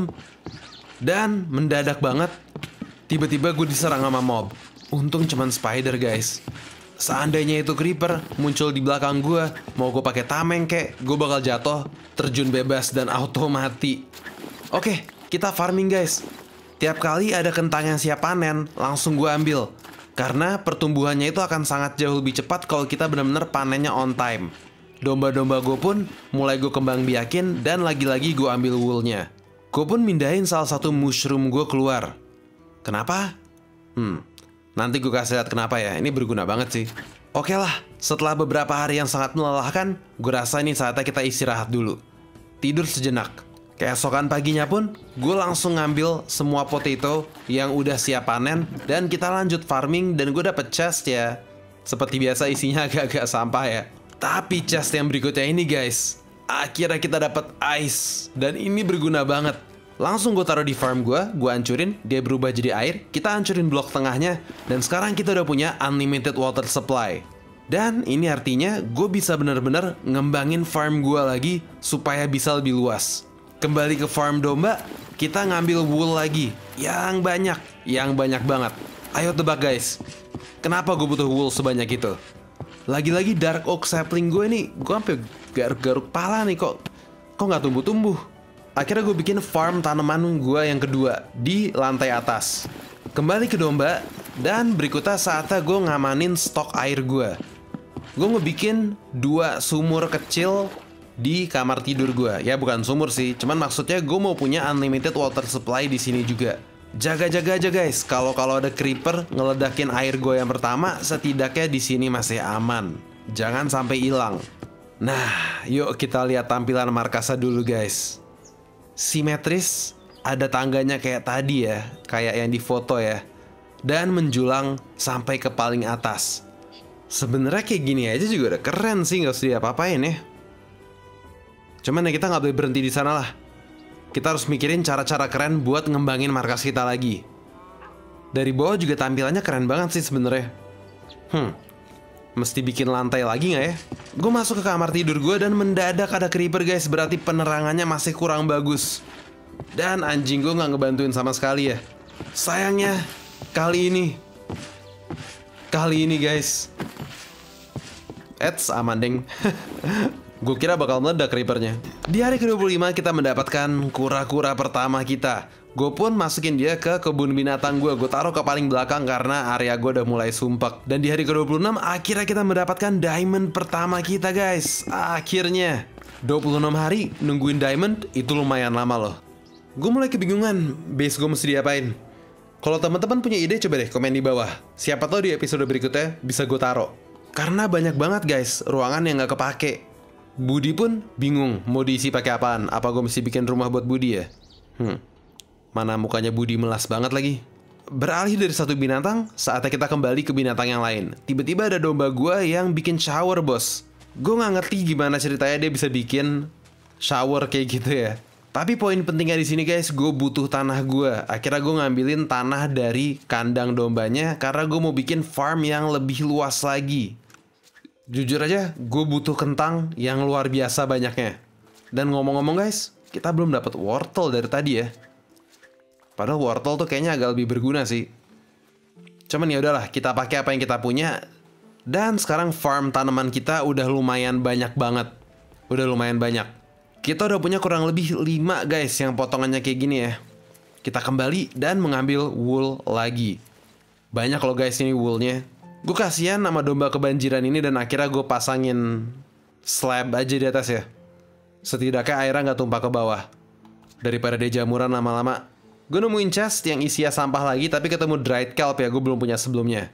[SPEAKER 1] Dan mendadak banget tiba-tiba gue diserang sama mob. Untung cuman spider guys. Seandainya itu creeper muncul di belakang gue, mau gue pakai tameng kek, gue bakal jatuh, terjun bebas dan auto mati. Oke, kita farming guys. Tiap kali ada kentang yang siap panen, langsung gue ambil. Karena pertumbuhannya itu akan sangat jauh lebih cepat kalau kita benar-benar panennya on time. Domba-domba gue pun mulai gue kembang biakin dan lagi-lagi gue ambil woolnya. Gue pun mindahin salah satu mushroom gue keluar. Kenapa? Hmm, nanti gue kasih lihat kenapa ya, ini berguna banget sih. Oke lah, setelah beberapa hari yang sangat melelahkan, gue rasa ini saatnya kita istirahat dulu. Tidur sejenak. Keesokan paginya pun, gue langsung ngambil semua potato yang udah siap panen. Dan kita lanjut farming dan gue dapet chest ya. Seperti biasa isinya agak-agak sampah ya. Tapi chest yang berikutnya ini guys, akhirnya kita dapet ice. Dan ini berguna banget. Langsung gue taruh di farm gue, gue hancurin, dia berubah jadi air, kita hancurin blok tengahnya, dan sekarang kita udah punya unlimited water supply. Dan ini artinya gue bisa bener-bener ngembangin farm gue lagi supaya bisa lebih luas. Kembali ke farm domba, kita ngambil wool lagi, yang banyak, yang banyak banget. Ayo tebak guys, kenapa gue butuh wool sebanyak itu? Lagi-lagi dark oak sapling gue nih, gue sampai garuk-garuk pala nih kok, kok nggak tumbuh-tumbuh? Akhirnya gue bikin farm tanaman gue yang kedua di lantai atas. Kembali ke domba, dan berikutnya saatnya gue ngamanin stok air gue. Gue ngebikin dua sumur kecil di kamar tidur gue. Ya bukan sumur sih, cuman maksudnya gue mau punya unlimited water supply di sini juga. Jaga-jaga aja guys, kalau kalau ada creeper ngeledakin air gue yang pertama, setidaknya di sini masih aman. Jangan sampai hilang. Nah, yuk kita lihat tampilan markasnya dulu guys. Simetris, ada tangganya kayak tadi ya, kayak yang di foto ya. Dan menjulang sampai ke paling atas. Sebenarnya kayak gini aja juga udah keren sih, nggak usah diapa-apain ya. Cuman ya kita nggak boleh berhenti di sana lah. Kita harus mikirin cara-cara keren buat ngembangin markas kita lagi. Dari bawah juga tampilannya keren banget sih sebenarnya. Hmm, mesti bikin lantai lagi nggak ya? Gue masuk ke kamar tidur gue dan mendadak ada creeper guys. Berarti penerangannya masih kurang bagus. Dan anjing gue nggak ngebantuin sama sekali ya. Sayangnya kali ini, kali ini guys, Eits, aman deng. Gue kira bakal meledak creepernya. Di hari ke dua puluh lima kita mendapatkan kura-kura pertama kita. Gue pun masukin dia ke kebun binatang gue. Gue taruh ke paling belakang karena area gue udah mulai sumpek. Dan di hari ke dua puluh enam akhirnya kita mendapatkan diamond pertama kita guys. Akhirnya dua puluh enam hari nungguin diamond itu lumayan lama loh. Gue mulai kebingungan base gue mesti diapain. Kalau teman-teman punya ide coba deh komen di bawah. Siapa tahu di episode berikutnya bisa gue taruh. Karena banyak banget guys ruangan yang gak kepake. Budi pun bingung mau diisi pakai apaan. Apa gue mesti bikin rumah buat Budi ya? Hmm, mana mukanya Budi melas banget lagi. Beralih dari satu binatang, saatnya kita kembali ke binatang yang lain. Tiba-tiba ada domba gue yang bikin shower bos. Gue gak ngerti gimana ceritanya dia bisa bikin shower kayak gitu ya. Tapi poin pentingnya di sini guys, gue butuh tanah gue. Akhirnya gue ngambilin tanah dari kandang dombanya karena gue mau bikin farm yang lebih luas lagi. Jujur aja, gue butuh kentang yang luar biasa banyaknya. Dan ngomong-ngomong guys, kita belum dapat wortel dari tadi ya. Padahal wortel tuh kayaknya agak lebih berguna sih. Cuman ya udahlah, kita pakai apa yang kita punya. Dan sekarang farm tanaman kita udah lumayan banyak banget. Udah lumayan banyak. Kita udah punya kurang lebih lima guys yang potongannya kayak gini ya. Kita kembali dan mengambil wool lagi. Banyak loh guys ini woolnya. Gue kasihan sama domba kebanjiran ini dan akhirnya gue pasangin slab aja di atas ya. Setidaknya airnya nggak tumpah ke bawah. Daripada dia jamuran lama-lama. Gue nemuin chest yang isinya sampah lagi tapi ketemu dried kelp ya, gue belum punya sebelumnya.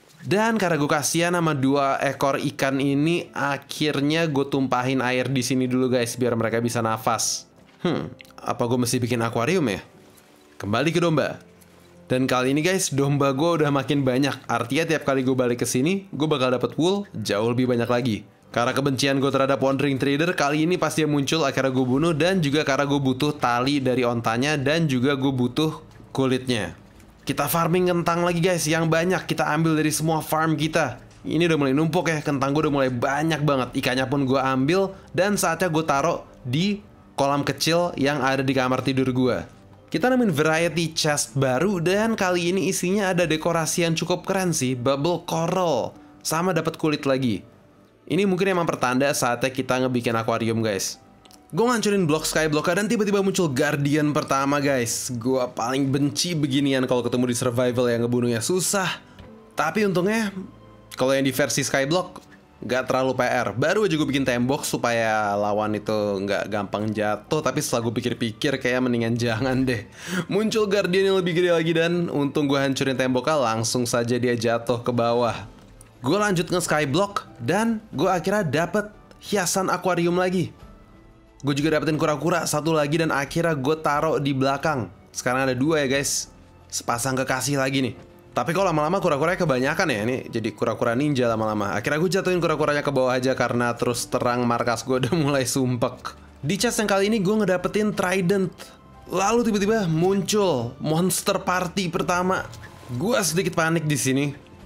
[SPEAKER 1] Dan karena gue kasihan sama dua ekor ikan ini, akhirnya gue tumpahin air di sini dulu guys biar mereka bisa nafas. Hmm, apa gue mesti bikin akuarium ya? Kembali ke domba. Dan kali ini guys, domba gue udah makin banyak. Artinya tiap kali gue balik ke sini, gue bakal dapet wool jauh lebih banyak lagi. Karena kebencian gue terhadap wandering trader, kali ini pas dia muncul akhirnya gue bunuh. Dan juga karena gue butuh tali dari ontanya dan juga gue butuh kulitnya. Kita farming kentang lagi guys, yang banyak kita ambil dari semua farm kita. Ini udah mulai numpuk ya, kentang gue udah mulai banyak banget. Ikannya pun gue ambil dan saatnya gue taruh di kolam kecil yang ada di kamar tidur gue. Kita nemuin variety chest baru dan kali ini isinya ada dekorasi yang cukup keren sih, bubble coral. Sama dapat kulit lagi. Ini mungkin emang pertanda saatnya kita ngebikin akuarium guys. Gue ngancurin blok skyblock dan tiba-tiba muncul guardian pertama guys. Gue paling benci beginian kalau ketemu di survival yang ngebunuhnya susah. Tapi untungnya kalau yang di versi skyblock gak terlalu P R. Baru aja gue bikin tembok supaya lawan itu gak gampang jatuh. Tapi setelah gue pikir-pikir kayak mendingan jangan deh. Muncul guardian yang lebih gede lagi dan untung gue hancurin temboknya, langsung saja dia jatuh ke bawah. Gue lanjut nge skyblock dan gue akhirnya dapet hiasan akuarium lagi. Gue juga dapetin kura-kura satu lagi dan akhirnya gue taruh di belakang. Sekarang ada dua ya guys. Sepasang kekasih lagi nih. Tapi kalau lama-lama kura-kuranya kebanyakan ya. Ini jadi kura-kura ninja lama-lama. Akhirnya gue jatuhin kura-kuranya ke bawah aja karena terus terang markas gue udah mulai sumpek. Di chest yang kali ini gue ngedapetin trident. Lalu tiba-tiba muncul monster party pertama. Gue sedikit panik di sini.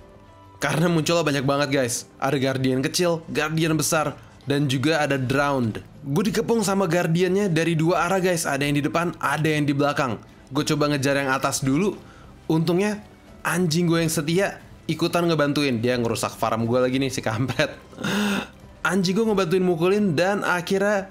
[SPEAKER 1] Karena munculnya banyak banget guys. Ada guardian kecil, guardian besar, dan juga ada drowned. Gue dikepung sama guardiannya dari dua arah guys. Ada yang di depan, ada yang di belakang. Gue coba ngejar yang atas dulu. Untungnya anjing gue yang setia ikutan ngebantuin. Dia ngerusak farm gue lagi nih si kampret. Anjing gue ngebantuin mukulin dan akhirnya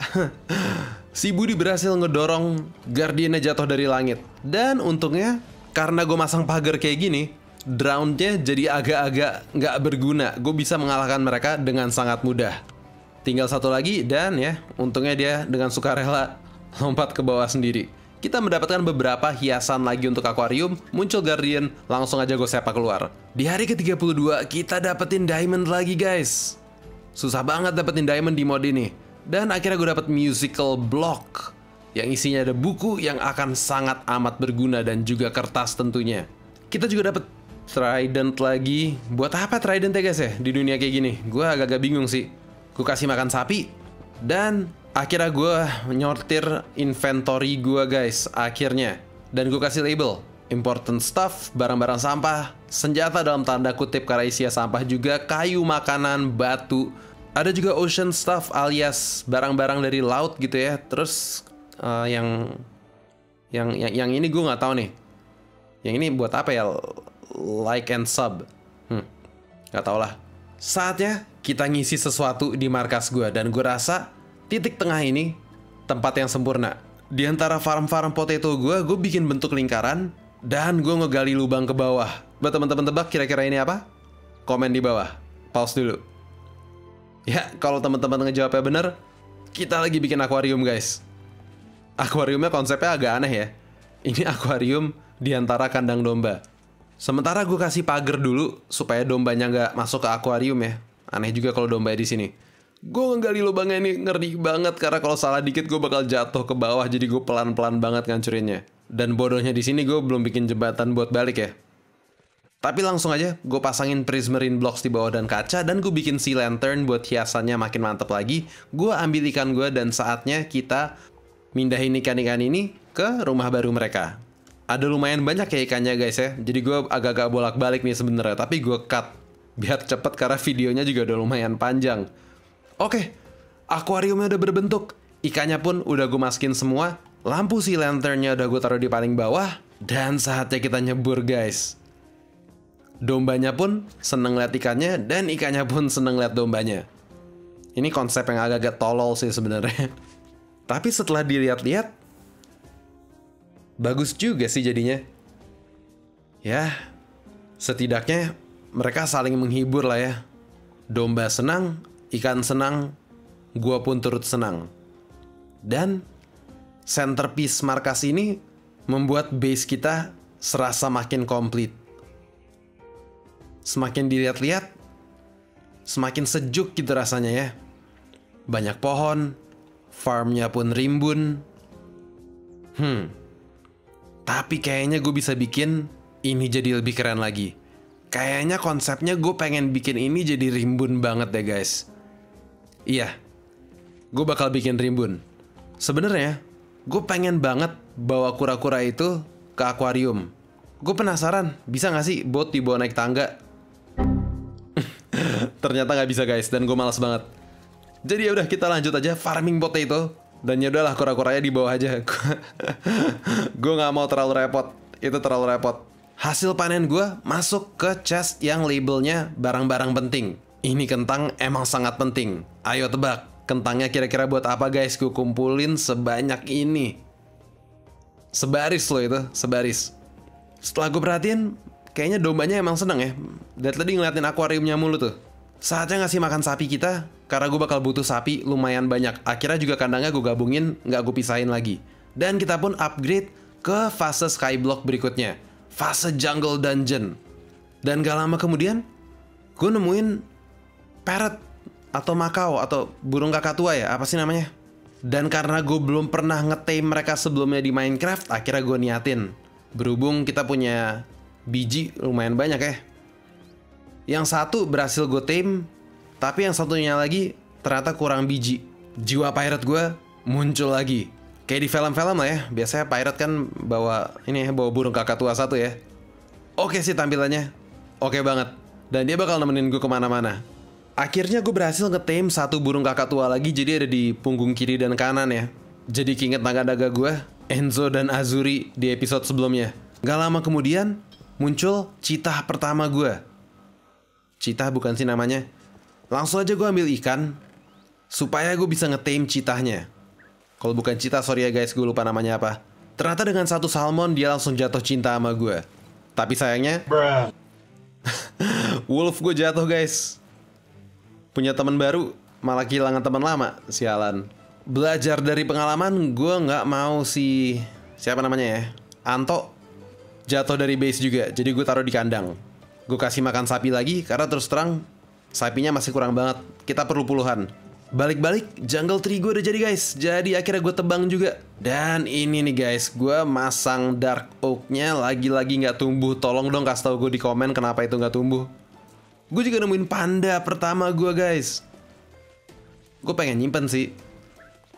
[SPEAKER 1] si Budi berhasil ngedorong guardiannya jatuh dari langit. Dan untungnya karena gue masang pagar kayak gini, drownednya jadi agak-agak nggak berguna. Gue bisa mengalahkan mereka dengan sangat mudah. Tinggal satu lagi dan ya, untungnya dia dengan sukarela lompat ke bawah sendiri. Kita mendapatkan beberapa hiasan lagi untuk akuarium. Muncul guardian, langsung aja gue sepak keluar. Di hari ke tiga puluh dua kita dapetin diamond lagi guys. Susah banget dapetin diamond di mode ini. Dan akhirnya gue dapet musical block yang isinya ada buku yang akan sangat amat berguna dan juga kertas tentunya. Kita juga dapet trident lagi. Buat apa trident ya guys ya di dunia kayak gini? Gue agak-agak bingung sih. Gue kasih makan sapi dan Akhirnya gue nyortir inventory gue guys, akhirnya. Dan gue kasih label, important stuff, barang-barang sampah, senjata dalam tanda kutip karena isinya sampah juga, kayu, makanan, batu. Ada juga ocean stuff alias barang-barang dari laut gitu ya. Terus uh, yang, yang yang yang ini gue nggak tahu nih. Yang ini buat apa ya? Like and sub. Hmm, nggak tau lah. Saatnya kita ngisi sesuatu di markas gue, dan gue rasa titik tengah ini tempat yang sempurna. Di antara farm-farm potato gue, gue bikin bentuk lingkaran dan gue ngegali lubang ke bawah. Buat teman-teman tebak kira-kira ini apa? Komen di bawah. Pause dulu. Ya, kalau teman-teman ngejawabnya bener, kita lagi bikin akuarium guys. Akuariumnya konsepnya agak aneh ya. Ini akuarium di antara kandang domba. Sementara gue kasih pagar dulu supaya dombanya nggak masuk ke akuarium ya. Aneh juga kalau domba di sini. Gue ngegali lubangnya ini ngeri banget karena kalau salah dikit gue bakal jatuh ke bawah, jadi gue pelan-pelan banget ngancurinnya. Dan bodohnya di sini gue belum bikin jembatan buat balik ya. Tapi langsung aja gue pasangin prismarine blocks di bawah dan kaca, dan gue bikin sea lantern buat hiasannya makin mantep lagi. Gue ambil ikan gue dan saatnya kita mindahin ikan-ikan ini ke rumah baru mereka. Ada lumayan banyak ya ikannya guys ya. Jadi gue agak-agak bolak-balik nih sebenarnya, tapi gue cut biar cepet karena videonya juga udah lumayan panjang. Oke, akuariumnya udah berbentuk, ikannya pun udah gue masukin semua, lampu sea lanternnya udah gue taruh di paling bawah, dan saatnya kita nyebur guys. Dombanya pun seneng liat ikannya, dan ikannya pun seneng liat dombanya. Ini konsep yang agak-agak tolol sih sebenarnya. Tapi setelah dilihat-lihat, bagus juga sih jadinya. Ya, setidaknya mereka saling menghibur lah ya. Domba senang, ikan senang, gua pun turut senang. Dan centerpiece markas ini membuat base kita serasa makin komplit. Semakin dilihat-lihat, semakin sejuk gitu rasanya ya. Banyak pohon, farmnya pun rimbun. Hmm, tapi kayaknya gue bisa bikin ini jadi lebih keren lagi. Kayaknya konsepnya gue pengen bikin ini jadi rimbun banget deh guys. Iya, gue bakal bikin rimbun. Sebenarnya, gue pengen banget bawa kura-kura itu ke akuarium. Gue penasaran, bisa gak sih bot dibawa naik tangga? Ternyata gak bisa guys, dan gue malas banget. Jadi ya udah kita lanjut aja farming potato. Dan ya udahlah kura-kuranya di bawah aja. Gue nggak mau terlalu repot, itu terlalu repot. Hasil panen gue masuk ke chest yang labelnya barang-barang penting. Ini kentang emang sangat penting. Ayo tebak, kentangnya kira-kira buat apa guys? Gue kumpulin sebanyak ini. Sebaris loh itu, sebaris. Setelah gue perhatiin, kayaknya dombanya emang seneng ya. Dari tadi ngeliatin akuariumnya mulu tuh. Saatnya ngasih makan sapi kita, karena gue bakal butuh sapi lumayan banyak. Akhirnya juga kandangnya gue gabungin, nggak gue pisahin lagi. Dan kita pun upgrade ke fase skyblock berikutnya. Fase jungle dungeon. Dan gak lama kemudian, gue nemuin parrot atau makau atau burung kakak tua ya, apa sih namanya? Dan karena gue belum pernah nge-tame mereka sebelumnya di Minecraft, akhirnya gue niatin. Berhubung kita punya biji lumayan banyak ya. Yang satu berhasil gue tame, tapi yang satunya lagi ternyata kurang biji. Jiwa pirate gue muncul lagi. Kayak di film-film lah ya, biasanya pirate kan bawa ini ya, bawa burung kakak tua satu ya. Oke sih tampilannya, oke banget. Dan dia bakal nemenin gue kemana-mana. Akhirnya gue berhasil nge-tame satu burung kakak tua lagi, jadi ada di punggung kiri dan kanan ya. Jadi keinget naga-naga gue, Enzo dan Azuri di episode sebelumnya. Gak lama kemudian, muncul citah pertama gue. Citah bukan sih namanya. Langsung aja gue ambil ikan, supaya gue bisa nge-tame citahnya. Kalau bukan citah, sorry ya guys, gue lupa namanya apa. Ternyata dengan satu salmon, dia langsung jatuh cinta sama gue. Tapi sayangnya, wolf gue jatuh guys. Punya teman baru, malah kehilangan teman lama, sialan. Belajar dari pengalaman, gue nggak mau si siapa namanya ya, Anto jatuh dari base juga. Jadi gue taruh di kandang. Gue kasih makan sapi lagi karena terus terang sapinya masih kurang banget. Kita perlu puluhan. Balik-balik, jungle tree gue udah jadi guys. Jadi akhirnya gue tebang juga. Dan ini nih guys, gue masang dark oak-nya lagi-lagi nggak tumbuh. Tolong dong kasih tau gue di komen kenapa itu nggak tumbuh. Gue juga nemuin panda pertama gue guys. Gue pengen nyimpen sih.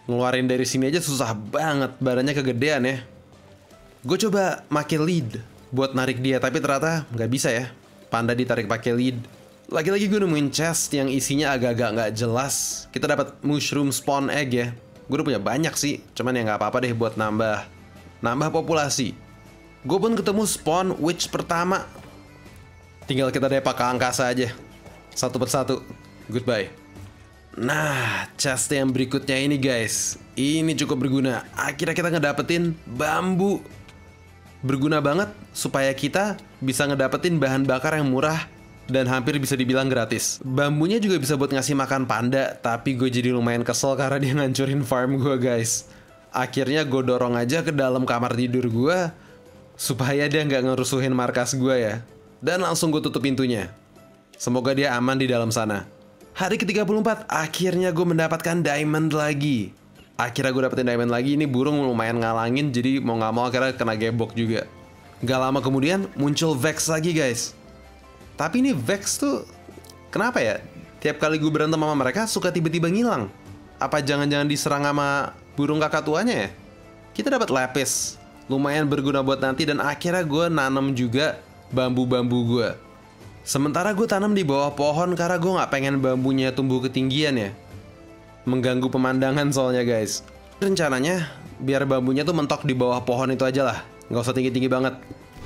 [SPEAKER 1] Ngeluarin dari sini aja susah banget, badannya kegedean ya. Gue coba make lead buat narik dia, tapi ternyata nggak bisa ya. Panda ditarik pakai lead. Lagi-lagi gue nemuin chest yang isinya agak-agak nggak jelas. Kita dapat mushroom spawn egg ya. Gue udah punya banyak sih, cuman ya nggak apa-apa deh buat nambah nambah populasi. Gue pun ketemu spawn witch pertama. Tinggal kita depak ke angkasa aja, satu persatu. Goodbye. Nah, chest yang berikutnya ini guys, ini cukup berguna. Akhirnya kita ngedapetin bambu. Berguna banget supaya kita bisa ngedapetin bahan bakar yang murah dan hampir bisa dibilang gratis. Bambunya juga bisa buat ngasih makan panda, tapi gue jadi lumayan kesel karena dia ngancurin farm gue guys. Akhirnya gue dorong aja ke dalam kamar tidur gue supaya dia nggak ngerusuhin markas gue ya. Dan langsung gue tutup pintunya. Semoga dia aman di dalam sana. Hari ke tiga puluh empat, akhirnya gue mendapatkan diamond lagi. Akhirnya gue dapetin diamond lagi. Ini burung lumayan ngalangin, jadi mau gak mau akhirnya kena gebok juga. Gak lama kemudian muncul Vex lagi guys. Tapi ini Vex tuh kenapa ya? Tiap kali gue berantem sama mereka suka tiba-tiba ngilang. Apa jangan-jangan diserang sama burung kakak tuanya ya? Kita dapat lapis, lumayan berguna buat nanti. Dan akhirnya gue nanam juga bambu-bambu gue. Sementara gue tanam di bawah pohon karena gue gak pengen bambunya tumbuh ketinggian ya. Mengganggu pemandangan soalnya guys. Rencananya biar bambunya tuh mentok di bawah pohon itu aja lah, gak usah tinggi-tinggi banget.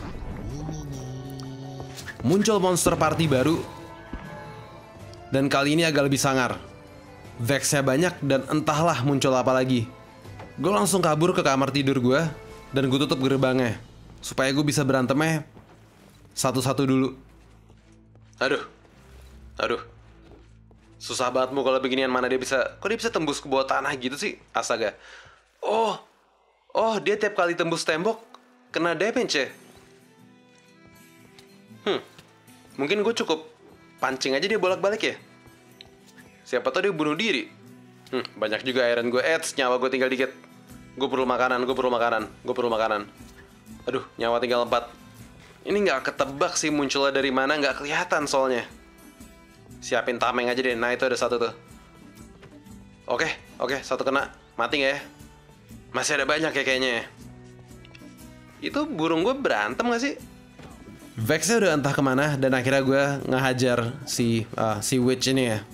[SPEAKER 1] Muncul monster party baru. Dan kali ini agak lebih sangar. Vexnya banyak dan entahlah muncul apa lagi. Gue langsung kabur ke kamar tidur gue dan gue tutup gerbangnya supaya gue bisa berantemnya satu-satu dulu. Aduh, aduh, susah banget mu kalau beginian. Mana dia bisa, kok dia bisa tembus ke bawah tanah gitu sih, astaga. Oh, oh dia tiap kali tembus tembok kena damage ya. Hmm, mungkin gue cukup pancing aja dia bolak-balik ya. Siapa tau dia bunuh diri. Hmm, banyak juga iron gue, eits, nyawa gue tinggal dikit. Gue perlu makanan, gue perlu makanan, gue perlu makanan. Aduh, nyawa tinggal empat. Ini nggak ketebak sih munculnya dari mana, nggak kelihatan soalnya. Siapin tameng aja deh. Nah itu ada satu tuh. Oke, oke, satu kena. Mati nggak ya? Masih ada banyak ya kayaknya ya. Itu burung gue berantem nggak sih? Vexnya udah entah kemana dan akhirnya gue ngehajar si uh, si witch ini ya.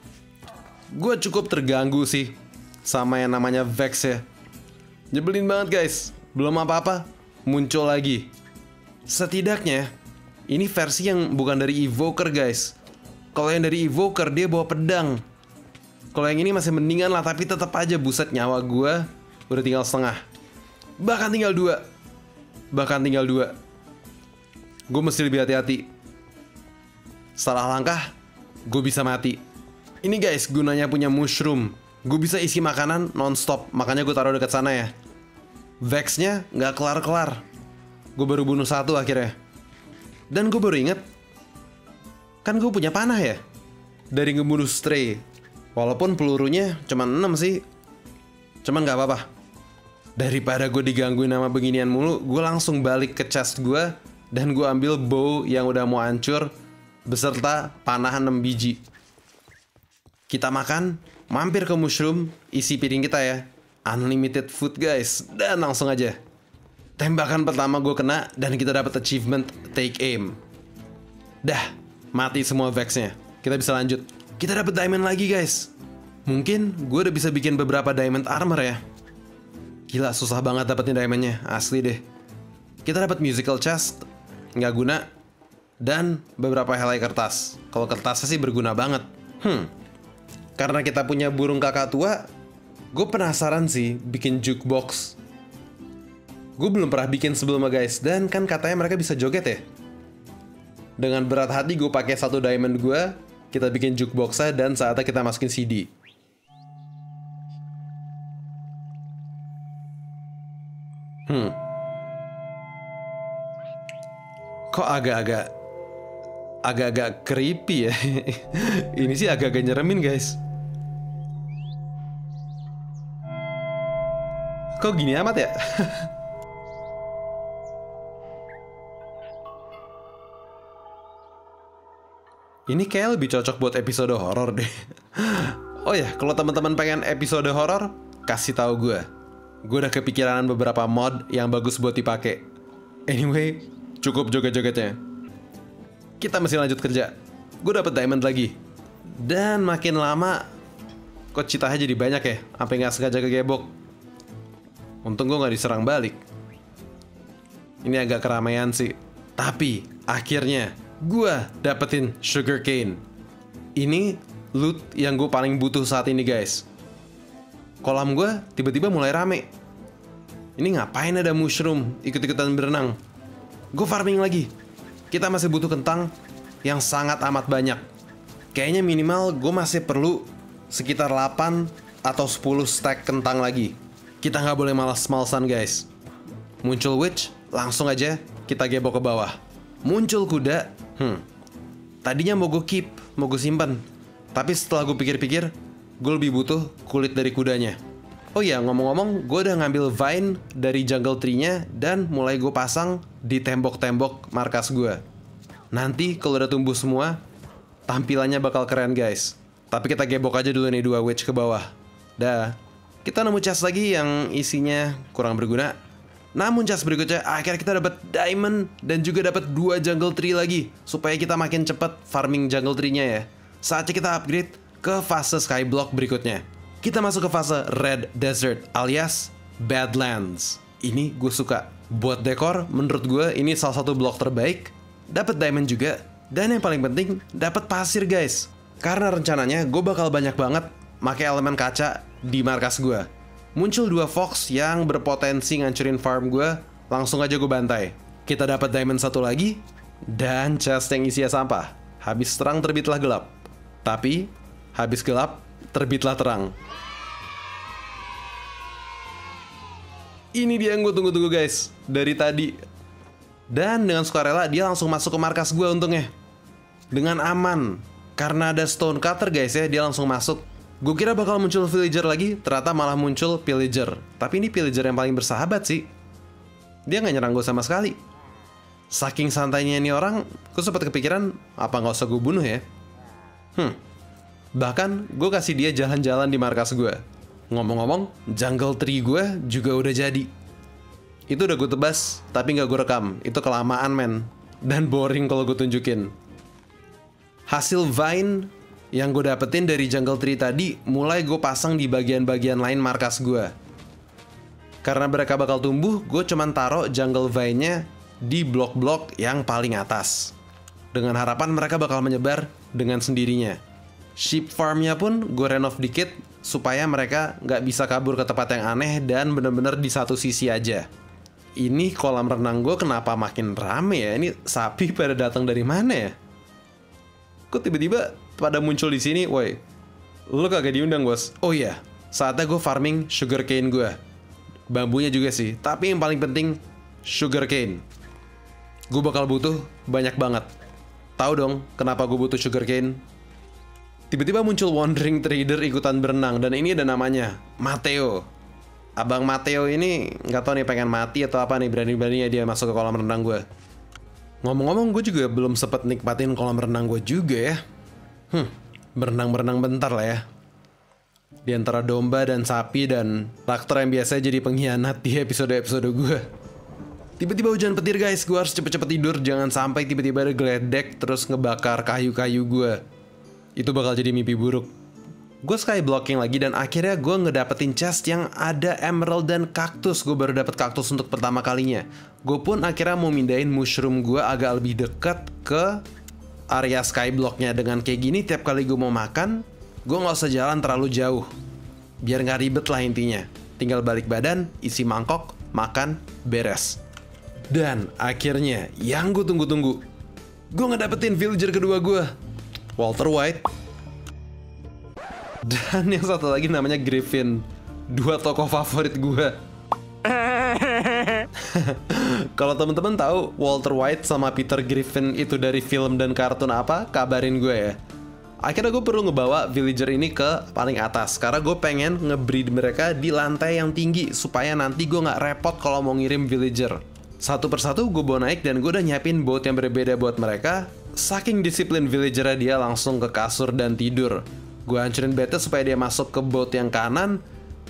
[SPEAKER 1] Gue cukup terganggu sih sama yang namanya Vex ya. Nyebelin banget guys. Belum apa-apa muncul lagi. Setidaknya ini versi yang bukan dari Evoker guys. Kalau yang dari Evoker dia bawa pedang. Kalau yang ini masih mendingan lah, tapi tetap aja buset, nyawa gue udah tinggal setengah. Bahkan tinggal dua. Bahkan tinggal dua. Gue mesti lebih hati-hati. Salah langkah, gue bisa mati. Ini guys gunanya punya mushroom. Gue bisa isi makanan non-stop, makanya gue taruh dekat sana ya. Vexnya nggak kelar-kelar. Gue baru bunuh satu akhirnya. Dan gue baru inget, kan gue punya panah ya dari ngebunuh stray. Walaupun pelurunya cuma enam sih, cuman gak apa-apa. Daripada gue digangguin sama beginian mulu, gue langsung balik ke chest gue dan gue ambil bow yang udah mau hancur beserta panah enam biji. Kita makan, mampir ke mushroom, isi piring kita ya. Unlimited food guys. Dan langsung aja tembakan pertama gue kena dan kita dapat achievement take aim. Dah, mati semua Vexnya. Kita bisa lanjut. Kita dapat diamond lagi guys. Mungkin gue udah bisa bikin beberapa diamond armor ya. Gila susah banget dapetin diamondnya, asli deh. Kita dapat musical chest, nggak guna, dan beberapa helai kertas. Kalau kertasnya sih berguna banget. Hmm, karena kita punya burung kakak tua, gue penasaran sih bikin jukebox. Gue belum pernah bikin sebelumnya guys, dan kan katanya mereka bisa joget ya. Dengan berat hati gue pakai satu diamond gue, kita bikin jukeboxnya dan saatnya kita masukin C D. Hmm. Kok agak-agak agak-agak creepy ya. Ini sih agak-agak nyeremin guys. Kok gini amat ya? Ini kayak lebih cocok buat episode horor deh. Oh ya, kalau teman-teman pengen episode horor, kasih tahu gue. Gue udah kepikiran beberapa mod yang bagus buat dipakai. Anyway, cukup joget-jogetnya. Kita masih lanjut kerja. Gue dapet diamond lagi. Dan makin lama, kok citanya jadi banyak ya, sampai nggak sengaja kegebok. Untung gue nggak diserang balik. Ini agak keramaian sih. Tapi akhirnya gue dapetin sugarcane. Ini loot yang gue paling butuh saat ini guys. Kolam gue tiba-tiba mulai rame. Ini ngapain ada mushroom ikut-ikutan berenang? Gue farming lagi. Kita masih butuh kentang yang sangat amat banyak. Kayaknya minimal gue masih perlu sekitar delapan atau sepuluh stack kentang lagi. Kita nggak boleh malas-malasan guys. Muncul witch, langsung aja kita gebok ke bawah. Muncul kuda, hmm. Tadinya mau gue keep, mau gue simpan. Tapi setelah gue pikir-pikir, gue lebih butuh kulit dari kudanya. Oh iya, ngomong-ngomong, gue udah ngambil vine dari jungle tree-nya dan mulai gue pasang di tembok-tembok markas gue. Nanti kalau udah tumbuh semua, tampilannya bakal keren guys. Tapi kita gebok aja dulu nih dua witch ke bawah. Dah, kita nemu chest lagi yang isinya kurang berguna. Namun chest berikutnya, akhirnya kita dapat diamond dan juga dapat dua jungle tree lagi. Supaya kita makin cepet farming jungle tree-nya ya. Saatnya kita upgrade ke fase skyblock berikutnya. Kita masuk ke fase red desert alias badlands. Ini gue suka. Buat dekor, menurut gue ini salah satu blok terbaik. Dapat diamond juga. Dan yang paling penting, dapat pasir guys. Karena rencananya gue bakal banyak banget pakai elemen kaca di markas gue. Muncul dua fox yang berpotensi ngancurin farm gue. Langsung aja gue bantai. Kita dapat diamond satu lagi. Dan chest yang isinya sampah. Habis terang terbitlah gelap. Tapi habis gelap terbitlah terang. Ini dia yang gue tunggu-tunggu guys. Dari tadi. Dan dengan sukarela dia langsung masuk ke markas gue untungnya. Dengan aman. Karena ada stone cutter guys ya, dia langsung masuk. Gue kira bakal muncul villager lagi, ternyata malah muncul pillager. Tapi ini pillager yang paling bersahabat sih. Dia gak nyerang gue sama sekali. Saking santainya ini orang, gue sempat kepikiran, apa gak usah gue bunuh ya? Hmm. Bahkan gue kasih dia jalan-jalan di markas gue. Ngomong-ngomong, jungle tree gue juga udah jadi. Itu udah gue tebas, tapi gak gue rekam. Itu kelamaan men. Dan boring kalau gue tunjukin. Hasil vine yang gue dapetin dari jungle tree tadi mulai gue pasang di bagian-bagian lain markas gue. Karena mereka bakal tumbuh, gue cuman taruh jungle vine-nya di blok-blok yang paling atas. Dengan harapan mereka bakal menyebar dengan sendirinya. Sheep farm-nya pun gue renov dikit supaya mereka nggak bisa kabur ke tempat yang aneh dan bener-bener di satu sisi aja. Ini kolam renang gue kenapa makin rame ya? Ini sapi pada datang dari mana ya? Kok tiba-tiba pada muncul di sini, woi, lo kagak diundang bos? Oh iya, saatnya gue farming sugarcane gue. Bambunya juga sih, tapi yang paling penting sugarcane. Gue bakal butuh banyak banget. Tahu dong kenapa gue butuh sugarcane? Tiba-tiba muncul wandering trader ikutan berenang dan ini ada namanya Mateo. Abang Mateo ini nggak tahu nih pengen mati atau apa nih, berani-beraninya dia masuk ke kolam renang gue. Ngomong-ngomong, gue juga belum sempet nikmatin kolam renang gue juga ya. Hmm, berenang-berenang bentar lah ya. Di antara domba dan sapi dan traktor yang biasanya jadi pengkhianat di episode-episode gue. Tiba-tiba hujan petir guys, gue harus cepet-cepet tidur. Jangan sampai tiba-tiba ada geledek terus ngebakar kayu-kayu gue. Itu bakal jadi mimpi buruk. Gue skyblocking lagi dan akhirnya gue ngedapetin chest yang ada emerald dan kaktus. Gue baru dapet kaktus untuk pertama kalinya. Gue pun akhirnya mau mindahin mushroom gue agak lebih dekat ke area skyblocknya. Dengan kayak gini tiap kali gue mau makan, gue gak usah jalan terlalu jauh. Biar gak ribet lah intinya. Tinggal balik badan, isi mangkok, makan, beres. Dan akhirnya yang gue tunggu-tunggu, gue ngedapetin villager kedua gue, Walter White. Dan yang satu lagi namanya Griffin. Dua tokoh favorit gue. Kalau teman-teman tahu Walter White sama Peter Griffin itu dari film dan kartun apa, kabarin gue ya. Akhirnya gue perlu ngebawa villager ini ke paling atas karena gue pengen ngebreed mereka di lantai yang tinggi supaya nanti gue nggak repot kalau mau ngirim villager. Satu persatu gue bawa naik dan gue udah nyiapin boat yang berbeda buat mereka. Saking disiplin villagernya dia langsung ke kasur dan tidur. Gue hancurin beta supaya dia masuk ke boat yang kanan.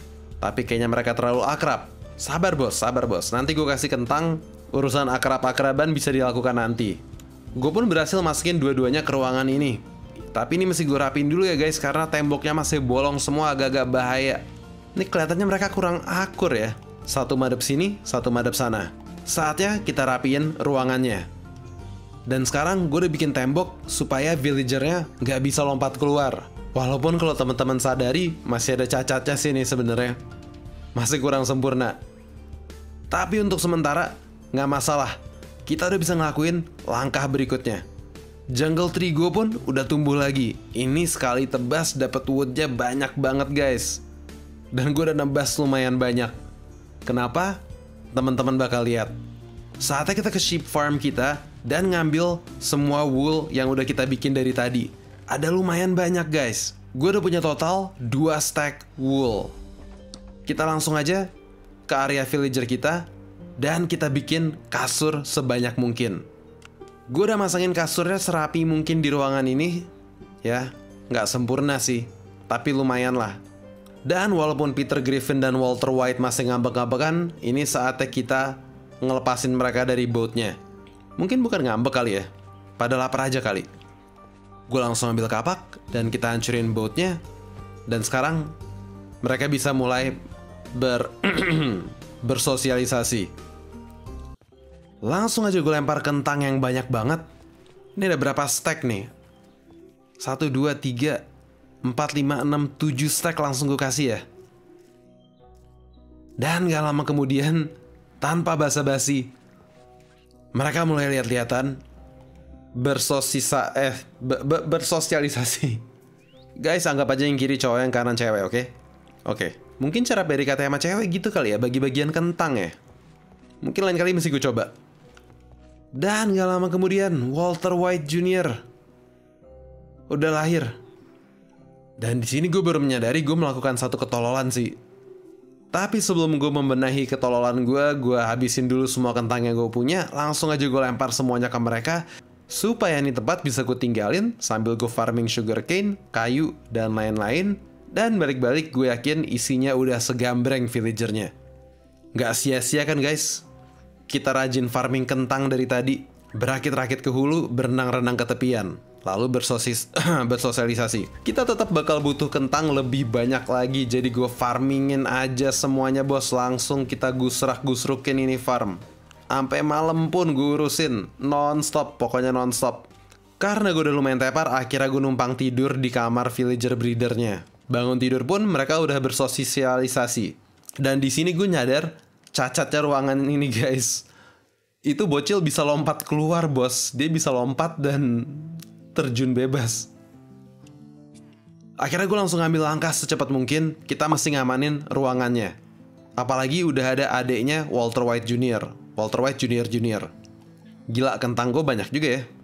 [SPEAKER 1] Tapi kayaknya mereka terlalu akrab. Sabar bos, sabar bos. Nanti gue kasih kentang. Urusan akrab-akraban bisa dilakukan nanti. Gue pun berhasil masukin dua-duanya ke ruangan ini. Tapi ini mesti gue rapin dulu ya guys, karena temboknya masih bolong semua, agak-agak bahaya. Ini kelihatannya mereka kurang akur ya. Satu madep sini, satu madep sana. Saatnya kita rapiin ruangannya. Dan sekarang gue udah bikin tembok supaya villagernya nggak bisa lompat keluar. Walaupun kalau teman-teman sadari masih ada cacatnya sih nih sebenarnya. Masih kurang sempurna. Tapi untuk sementara nggak masalah. Kita udah bisa ngelakuin langkah berikutnya. Jungle tree gue pun udah tumbuh lagi. Ini sekali tebas dapat woodnya banyak banget guys. Dan gue udah nebas lumayan banyak. Kenapa? Teman-teman bakal lihat. Saatnya kita ke sheep farm kita dan ngambil semua wool yang udah kita bikin dari tadi. Ada lumayan banyak guys. Gue udah punya total dua stack wool. Kita langsung aja ke area villager kita dan kita bikin kasur sebanyak mungkin. Gue udah masangin kasurnya serapi mungkin di ruangan ini. Ya, nggak sempurna sih, tapi lumayan lah. Dan walaupun Peter Griffin dan Walter White masih ngambek-ngambekan, ini saatnya kita ngelepasin mereka dari boatnya. Mungkin bukan ngambek kali ya, pada lapar aja kali. Gue langsung ambil kapak dan kita hancurin boatnya. Dan sekarang mereka bisa mulai ber bersosialisasi. Langsung aja gue lempar kentang yang banyak banget. Ini ada berapa stack nih? satu, dua, tiga, empat, lima, enam, tujuh stack langsung gue kasih ya. Dan gak lama kemudian, tanpa basa-basi, mereka mulai lihat-lihatan, bersosisa, eh, be, be, bersosialisasi. Guys, anggap aja yang kiri cowok, yang kanan cewek, oke? Okay? Oke, okay. Mungkin cara P D K T sama cewek gitu kali ya, bagi-bagian kentang ya. Mungkin lain kali mesti gue coba. Dan gak lama kemudian, Walter White Junior udah lahir. Dan di sini gue baru menyadari gue melakukan satu ketololan sih. Tapi sebelum gue membenahi ketololan gue, gue habisin dulu semua kentang yang gue punya. Langsung aja gue lempar semuanya ke mereka, supaya ini tempat bisa gue tinggalin sambil gue farming sugarcane, kayu, dan lain-lain. Dan balik-balik gue yakin isinya udah segambreng villagernya. Gak sia-sia kan guys? Kita rajin farming kentang dari tadi, berakit-rakit ke hulu, berenang-renang ke tepian, lalu bersosis bersosialisasi. Kita tetap bakal butuh kentang lebih banyak lagi, jadi gue farmingin aja semuanya bos. Langsung kita gusrak-gusrukin ini farm. Sampai malam pun gue urusin, non-stop, pokoknya non-stop. Karena gue udah lumayan tepar, akhirnya gue numpang tidur di kamar villager breedernya. Bangun tidur pun mereka udah bersosialisasi. Dan di sini gue nyadar cacatnya ruangan ini guys. Itu bocil bisa lompat keluar bos. Dia bisa lompat dan terjun bebas. Akhirnya gue langsung ngambil langkah secepat mungkin. Kita mesti ngamanin ruangannya. Apalagi udah ada adeknya Walter White Junior Walter White Junior Junior Gila, kentang gue banyak juga ya.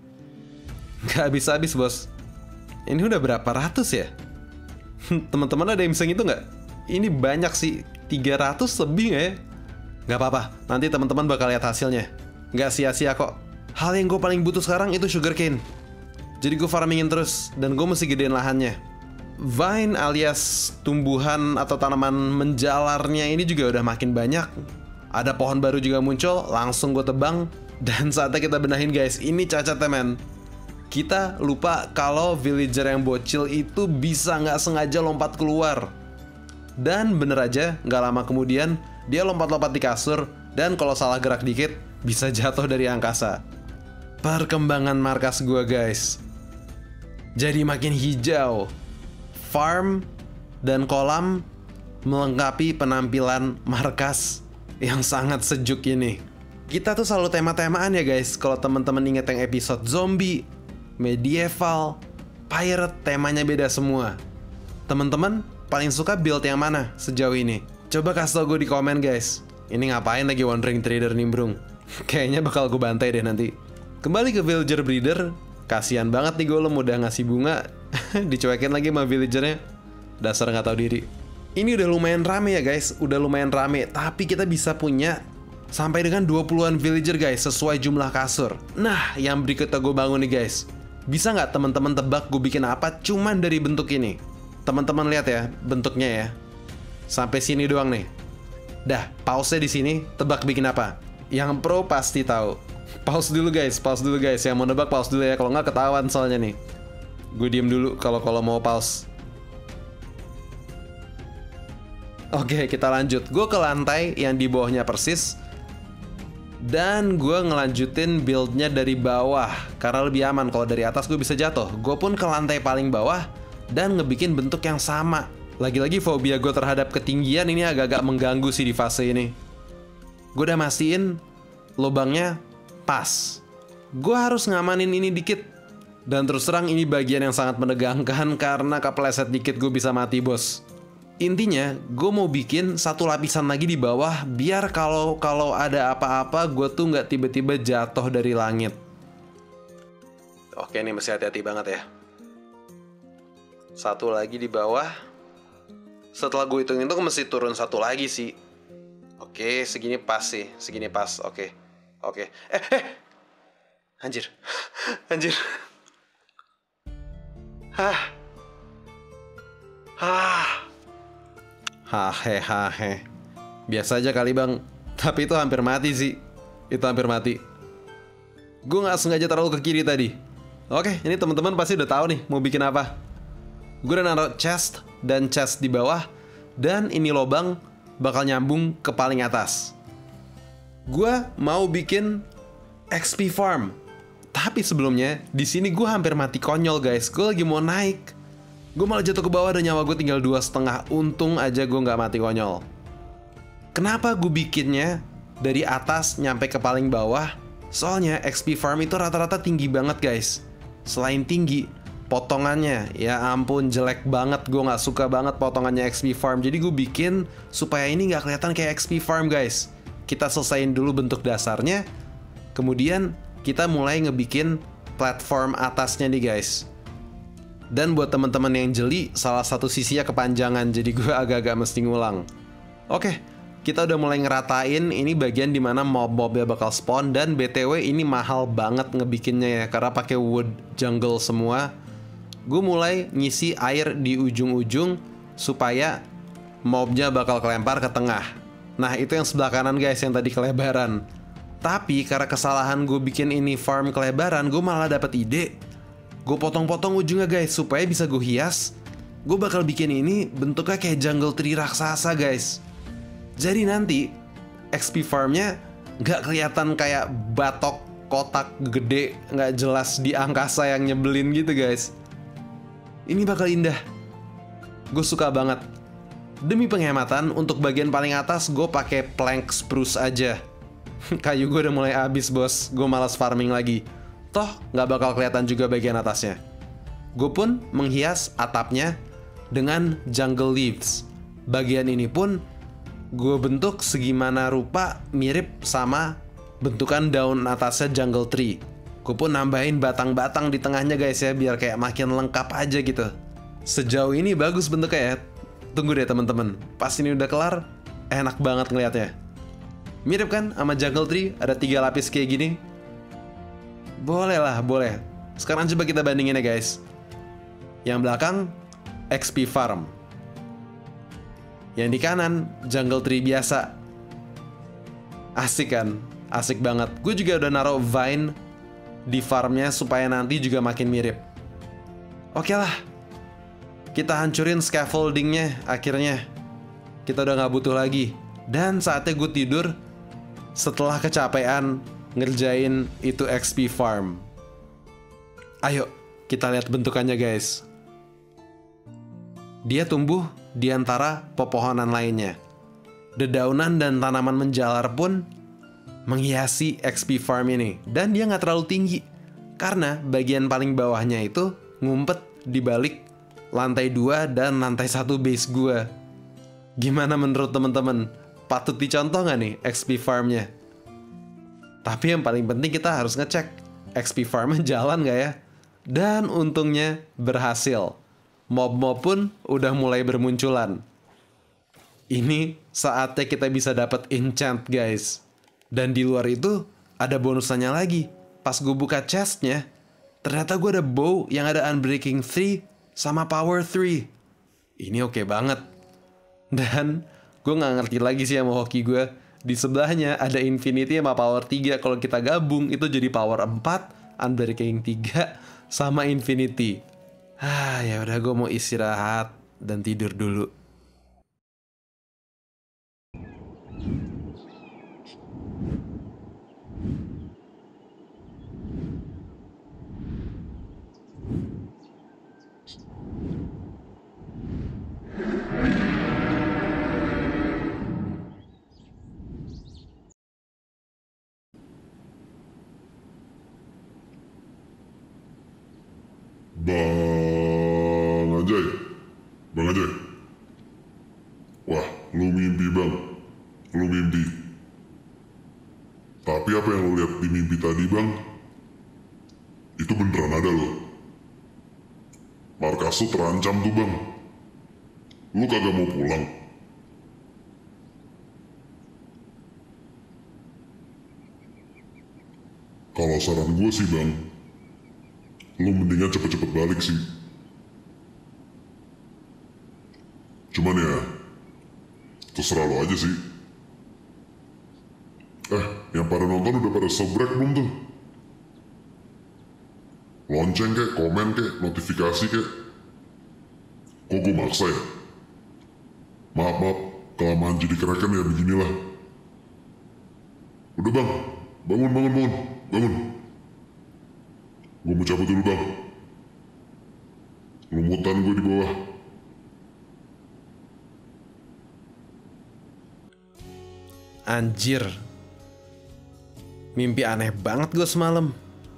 [SPEAKER 1] Gak habis-habis bos. Ini udah berapa ratus ya? Teman-teman ada yang bisa gitu nggak? Ini banyak sih, tiga ratus lebih nggak ya? Nggak apa-apa, nanti teman-teman bakal lihat hasilnya. Nggak sia-sia kok. Hal yang gue paling butuh sekarang itu sugarcane. Jadi gue farmingin terus, dan gue mesti gedein lahannya. Vine alias tumbuhan atau tanaman menjalarnya ini juga udah makin banyak. Ada pohon baru juga muncul, langsung gue tebang. Dan saatnya kita benahin guys, ini cacatnya men. Kita lupa kalau villager yang bocil itu bisa nggak sengaja lompat keluar. Dan bener aja, nggak lama kemudian dia lompat-lompat di kasur, dan kalau salah gerak dikit bisa jatuh dari angkasa. Perkembangan markas gua guys jadi makin hijau. Farm dan kolam melengkapi penampilan markas yang sangat sejuk ini. Kita tuh selalu tema-temaan ya guys. Kalau teman-teman inget yang episode zombie, medieval, pirate, temanya beda semua. Teman-teman paling suka build yang mana sejauh ini? Coba kasih tau gue di komen guys. Ini ngapain lagi Wandering Trader nimbrung? Kayaknya bakal gue bantai deh nanti. Kembali ke villager breeder. Kasian banget nih Golem udah ngasih bunga dicuekin lagi sama villagernya. Dasar nggak tahu diri. Ini udah lumayan rame ya guys. Udah lumayan rame. Tapi kita bisa punya sampai dengan dua puluhan villager guys, sesuai jumlah kasur. Nah, yang berikutnya gue bangun nih guys. Bisa nggak teman-teman tebak gue bikin apa cuman dari bentuk ini? Teman-teman lihat ya bentuknya ya. Sampai sini doang nih. Dah, pause di sini. Tebak bikin apa? Yang pro pasti tahu. Pause dulu guys, pause dulu guys. Yang mau nebak pause dulu ya. Kalau nggak ketahuan soalnya nih. Gue diem dulu kalau kalau mau pause. Oke, kita lanjut. Gue ke lantai yang di bawahnya persis. Dan gue ngelanjutin build-nya dari bawah karena lebih aman. Kalau dari atas gue bisa jatuh. Gue pun ke lantai paling bawah dan ngebikin bentuk yang sama. Lagi-lagi fobia gue terhadap ketinggian ini agak-agak mengganggu sih di fase ini. Gue udah mastiin lubangnya pas. Gue harus ngamanin ini dikit. Dan terus terang ini bagian yang sangat menegangkan karena kepleset dikit gue bisa mati bos. Intinya, gue mau bikin satu lapisan lagi di bawah biar kalau kalau ada apa-apa gue tuh nggak tiba-tiba jatuh dari langit. Oke, ini mesti hati-hati banget ya. Satu lagi di bawah. Setelah gue hitung itu mesti turun satu lagi sih. Oke, segini pas sih, segini pas. Oke, oke. Eh, eh, anjir, anjir. Hah, hah. Hahe hahe. Biasa aja kali bang. Tapi itu hampir mati sih. Itu hampir mati. Gue gak sengaja terlalu ke kiri tadi. Oke, ini teman-teman pasti udah tahu nih mau bikin apa. Gue udah naruh chest dan chest di bawah. Dan ini lobang bakal nyambung ke paling atas. Gue mau bikin X P farm. Tapi sebelumnya di sini gue hampir mati konyol guys. Gue lagi mau naik. Gue malah jatuh ke bawah dan nyawa gue tinggal dua setengah. Untung aja gue nggak mati konyol. Kenapa gue bikinnya dari atas nyampe ke paling bawah? Soalnya X P farm itu rata-rata tinggi banget guys. Selain tinggi, potongannya ya ampun jelek banget. Gue nggak suka banget potongannya X P farm. Jadi gue bikin supaya ini nggak kelihatan kayak X P farm guys. Kita selesain dulu bentuk dasarnya. Kemudian kita mulai ngebikin platform atasnya nih guys. Dan buat teman-teman yang jeli, salah satu sisinya kepanjangan, jadi gue agak-agak mesti ngulang. Oke, kita udah mulai ngeratain ini bagian dimana mob-mobnya bakal spawn. Dan B T W ini mahal banget ngebikinnya ya, karena pakai wood jungle semua. Gue mulai ngisi air di ujung-ujung supaya mobnya bakal kelempar ke tengah. Nah itu yang sebelah kanan guys, yang tadi kelebaran. Tapi karena kesalahan gue bikin ini farm kelebaran, gue malah dapet ide. Gue potong-potong ujungnya guys, supaya bisa gue hias. Gue bakal bikin ini bentuknya kayak jungle tree raksasa guys. Jadi nanti X P farmnya gak kelihatan kayak batok kotak gede gak jelas di angkasa yang nyebelin gitu guys. Ini bakal indah. Gue suka banget. Demi penghematan, untuk bagian paling atas gue pakai plank spruce aja. Kayu gue udah mulai habis bos, gue malas farming lagi. Toh nggak bakal kelihatan juga bagian atasnya. Gue pun menghias atapnya dengan jungle leaves. Bagian ini pun gue bentuk segimana rupa mirip sama bentukan daun atasnya jungle tree. Gue pun nambahin batang-batang di tengahnya guys ya, biar kayak makin lengkap aja gitu. Sejauh ini bagus bentuknya ya. Tunggu deh teman-teman, pas ini udah kelar, enak banget ngeliatnya. Mirip kan sama jungle tree, ada tiga lapis kayak gini. Boleh lah, boleh. Sekarang coba kita bandingin ya guys. Yang belakang X P farm. Yang di kanan jungle tree biasa. Asik kan? Asik banget. Gue juga udah naruh vine di farmnya supaya nanti juga makin mirip. Oke lah. Kita hancurin scaffoldingnya akhirnya. Kita udah gak butuh lagi. Dan saatnya gue tidur setelah kecapean ngerjain itu X P farm. Ayo kita lihat bentukannya guys. Dia tumbuh di antara pepohonan lainnya. Dedaunan dan tanaman menjalar pun menghiasi X P farm ini. Dan dia nggak terlalu tinggi karena bagian paling bawahnya itu ngumpet di balik lantai dua dan lantai satu base gua. Gimana menurut teman-teman? Patut dicontoh nggak nih X P farmnya? Tapi yang paling penting kita harus ngecek X P farmnya jalan nggak ya? Dan untungnya berhasil. Mob-mob pun udah mulai bermunculan. Ini saatnya kita bisa dapat enchant guys. Dan di luar itu ada bonusannya lagi. Pas gue buka chestnya, ternyata gue ada bow yang ada unbreaking three sama power three. Ini oke banget. Dan gue nggak ngerti lagi sih sama hoki gue. Di sebelahnya ada Infinity sama Power tiga. Kalau kita gabung itu jadi Power empat, Unbreaking tiga, sama Infinity. Ah, ya udah gue mau istirahat dan tidur dulu.
[SPEAKER 2] Bang Ajay, Bang Ajay. Wah, lu mimpi bang, lu mimpi. Tapi apa yang lu lihat di mimpi tadi bang, itu beneran ada loh. Markas lu terancam tuh bang. Lu kagak mau pulang. Kalau saran gue sih bang, lu mendingan cepet-cepet balik sih. Cuman ya, terserah lo aja sih. Eh, yang pada nonton udah pada subscribe belum tuh? Lonceng kek, komen kek, notifikasi kek. Kok gue maksa ya? Maaf, maaf, kelamaan jadi kereken ya beginilah. Udah bang, bangun, bangun, bangun, bangun. Gue mau cabut dulu bang. Lumutan gue di bawah.
[SPEAKER 1] Anjir. Mimpi aneh banget gue semalam.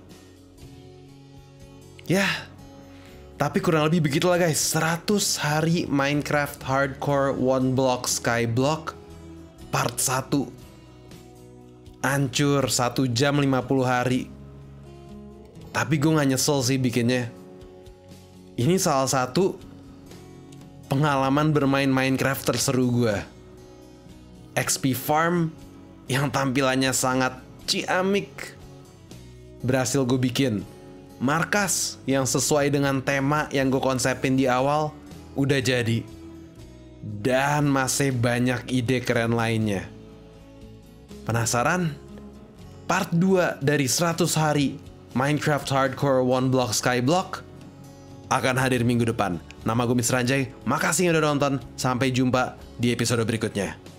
[SPEAKER 1] Ya, tapi kurang lebih begitulah guys. seratus hari Minecraft Hardcore One Block Skyblock Part satu. Hancur satu jam lima puluh hari. Tapi gue gak nyesel sih bikinnya. Ini salah satu pengalaman bermain Minecraft terseru gue. X P Farm yang tampilannya sangat ciamik berhasil gue bikin. Markas yang sesuai dengan tema yang gue konsepin di awal udah jadi. Dan masih banyak ide keren lainnya. Penasaran? Part dua dari seratus hari Minecraft Hardcore One Block Skyblock akan hadir minggu depan. Nama gue Mister Anjay, makasih yang udah nonton. Sampai jumpa di episode berikutnya.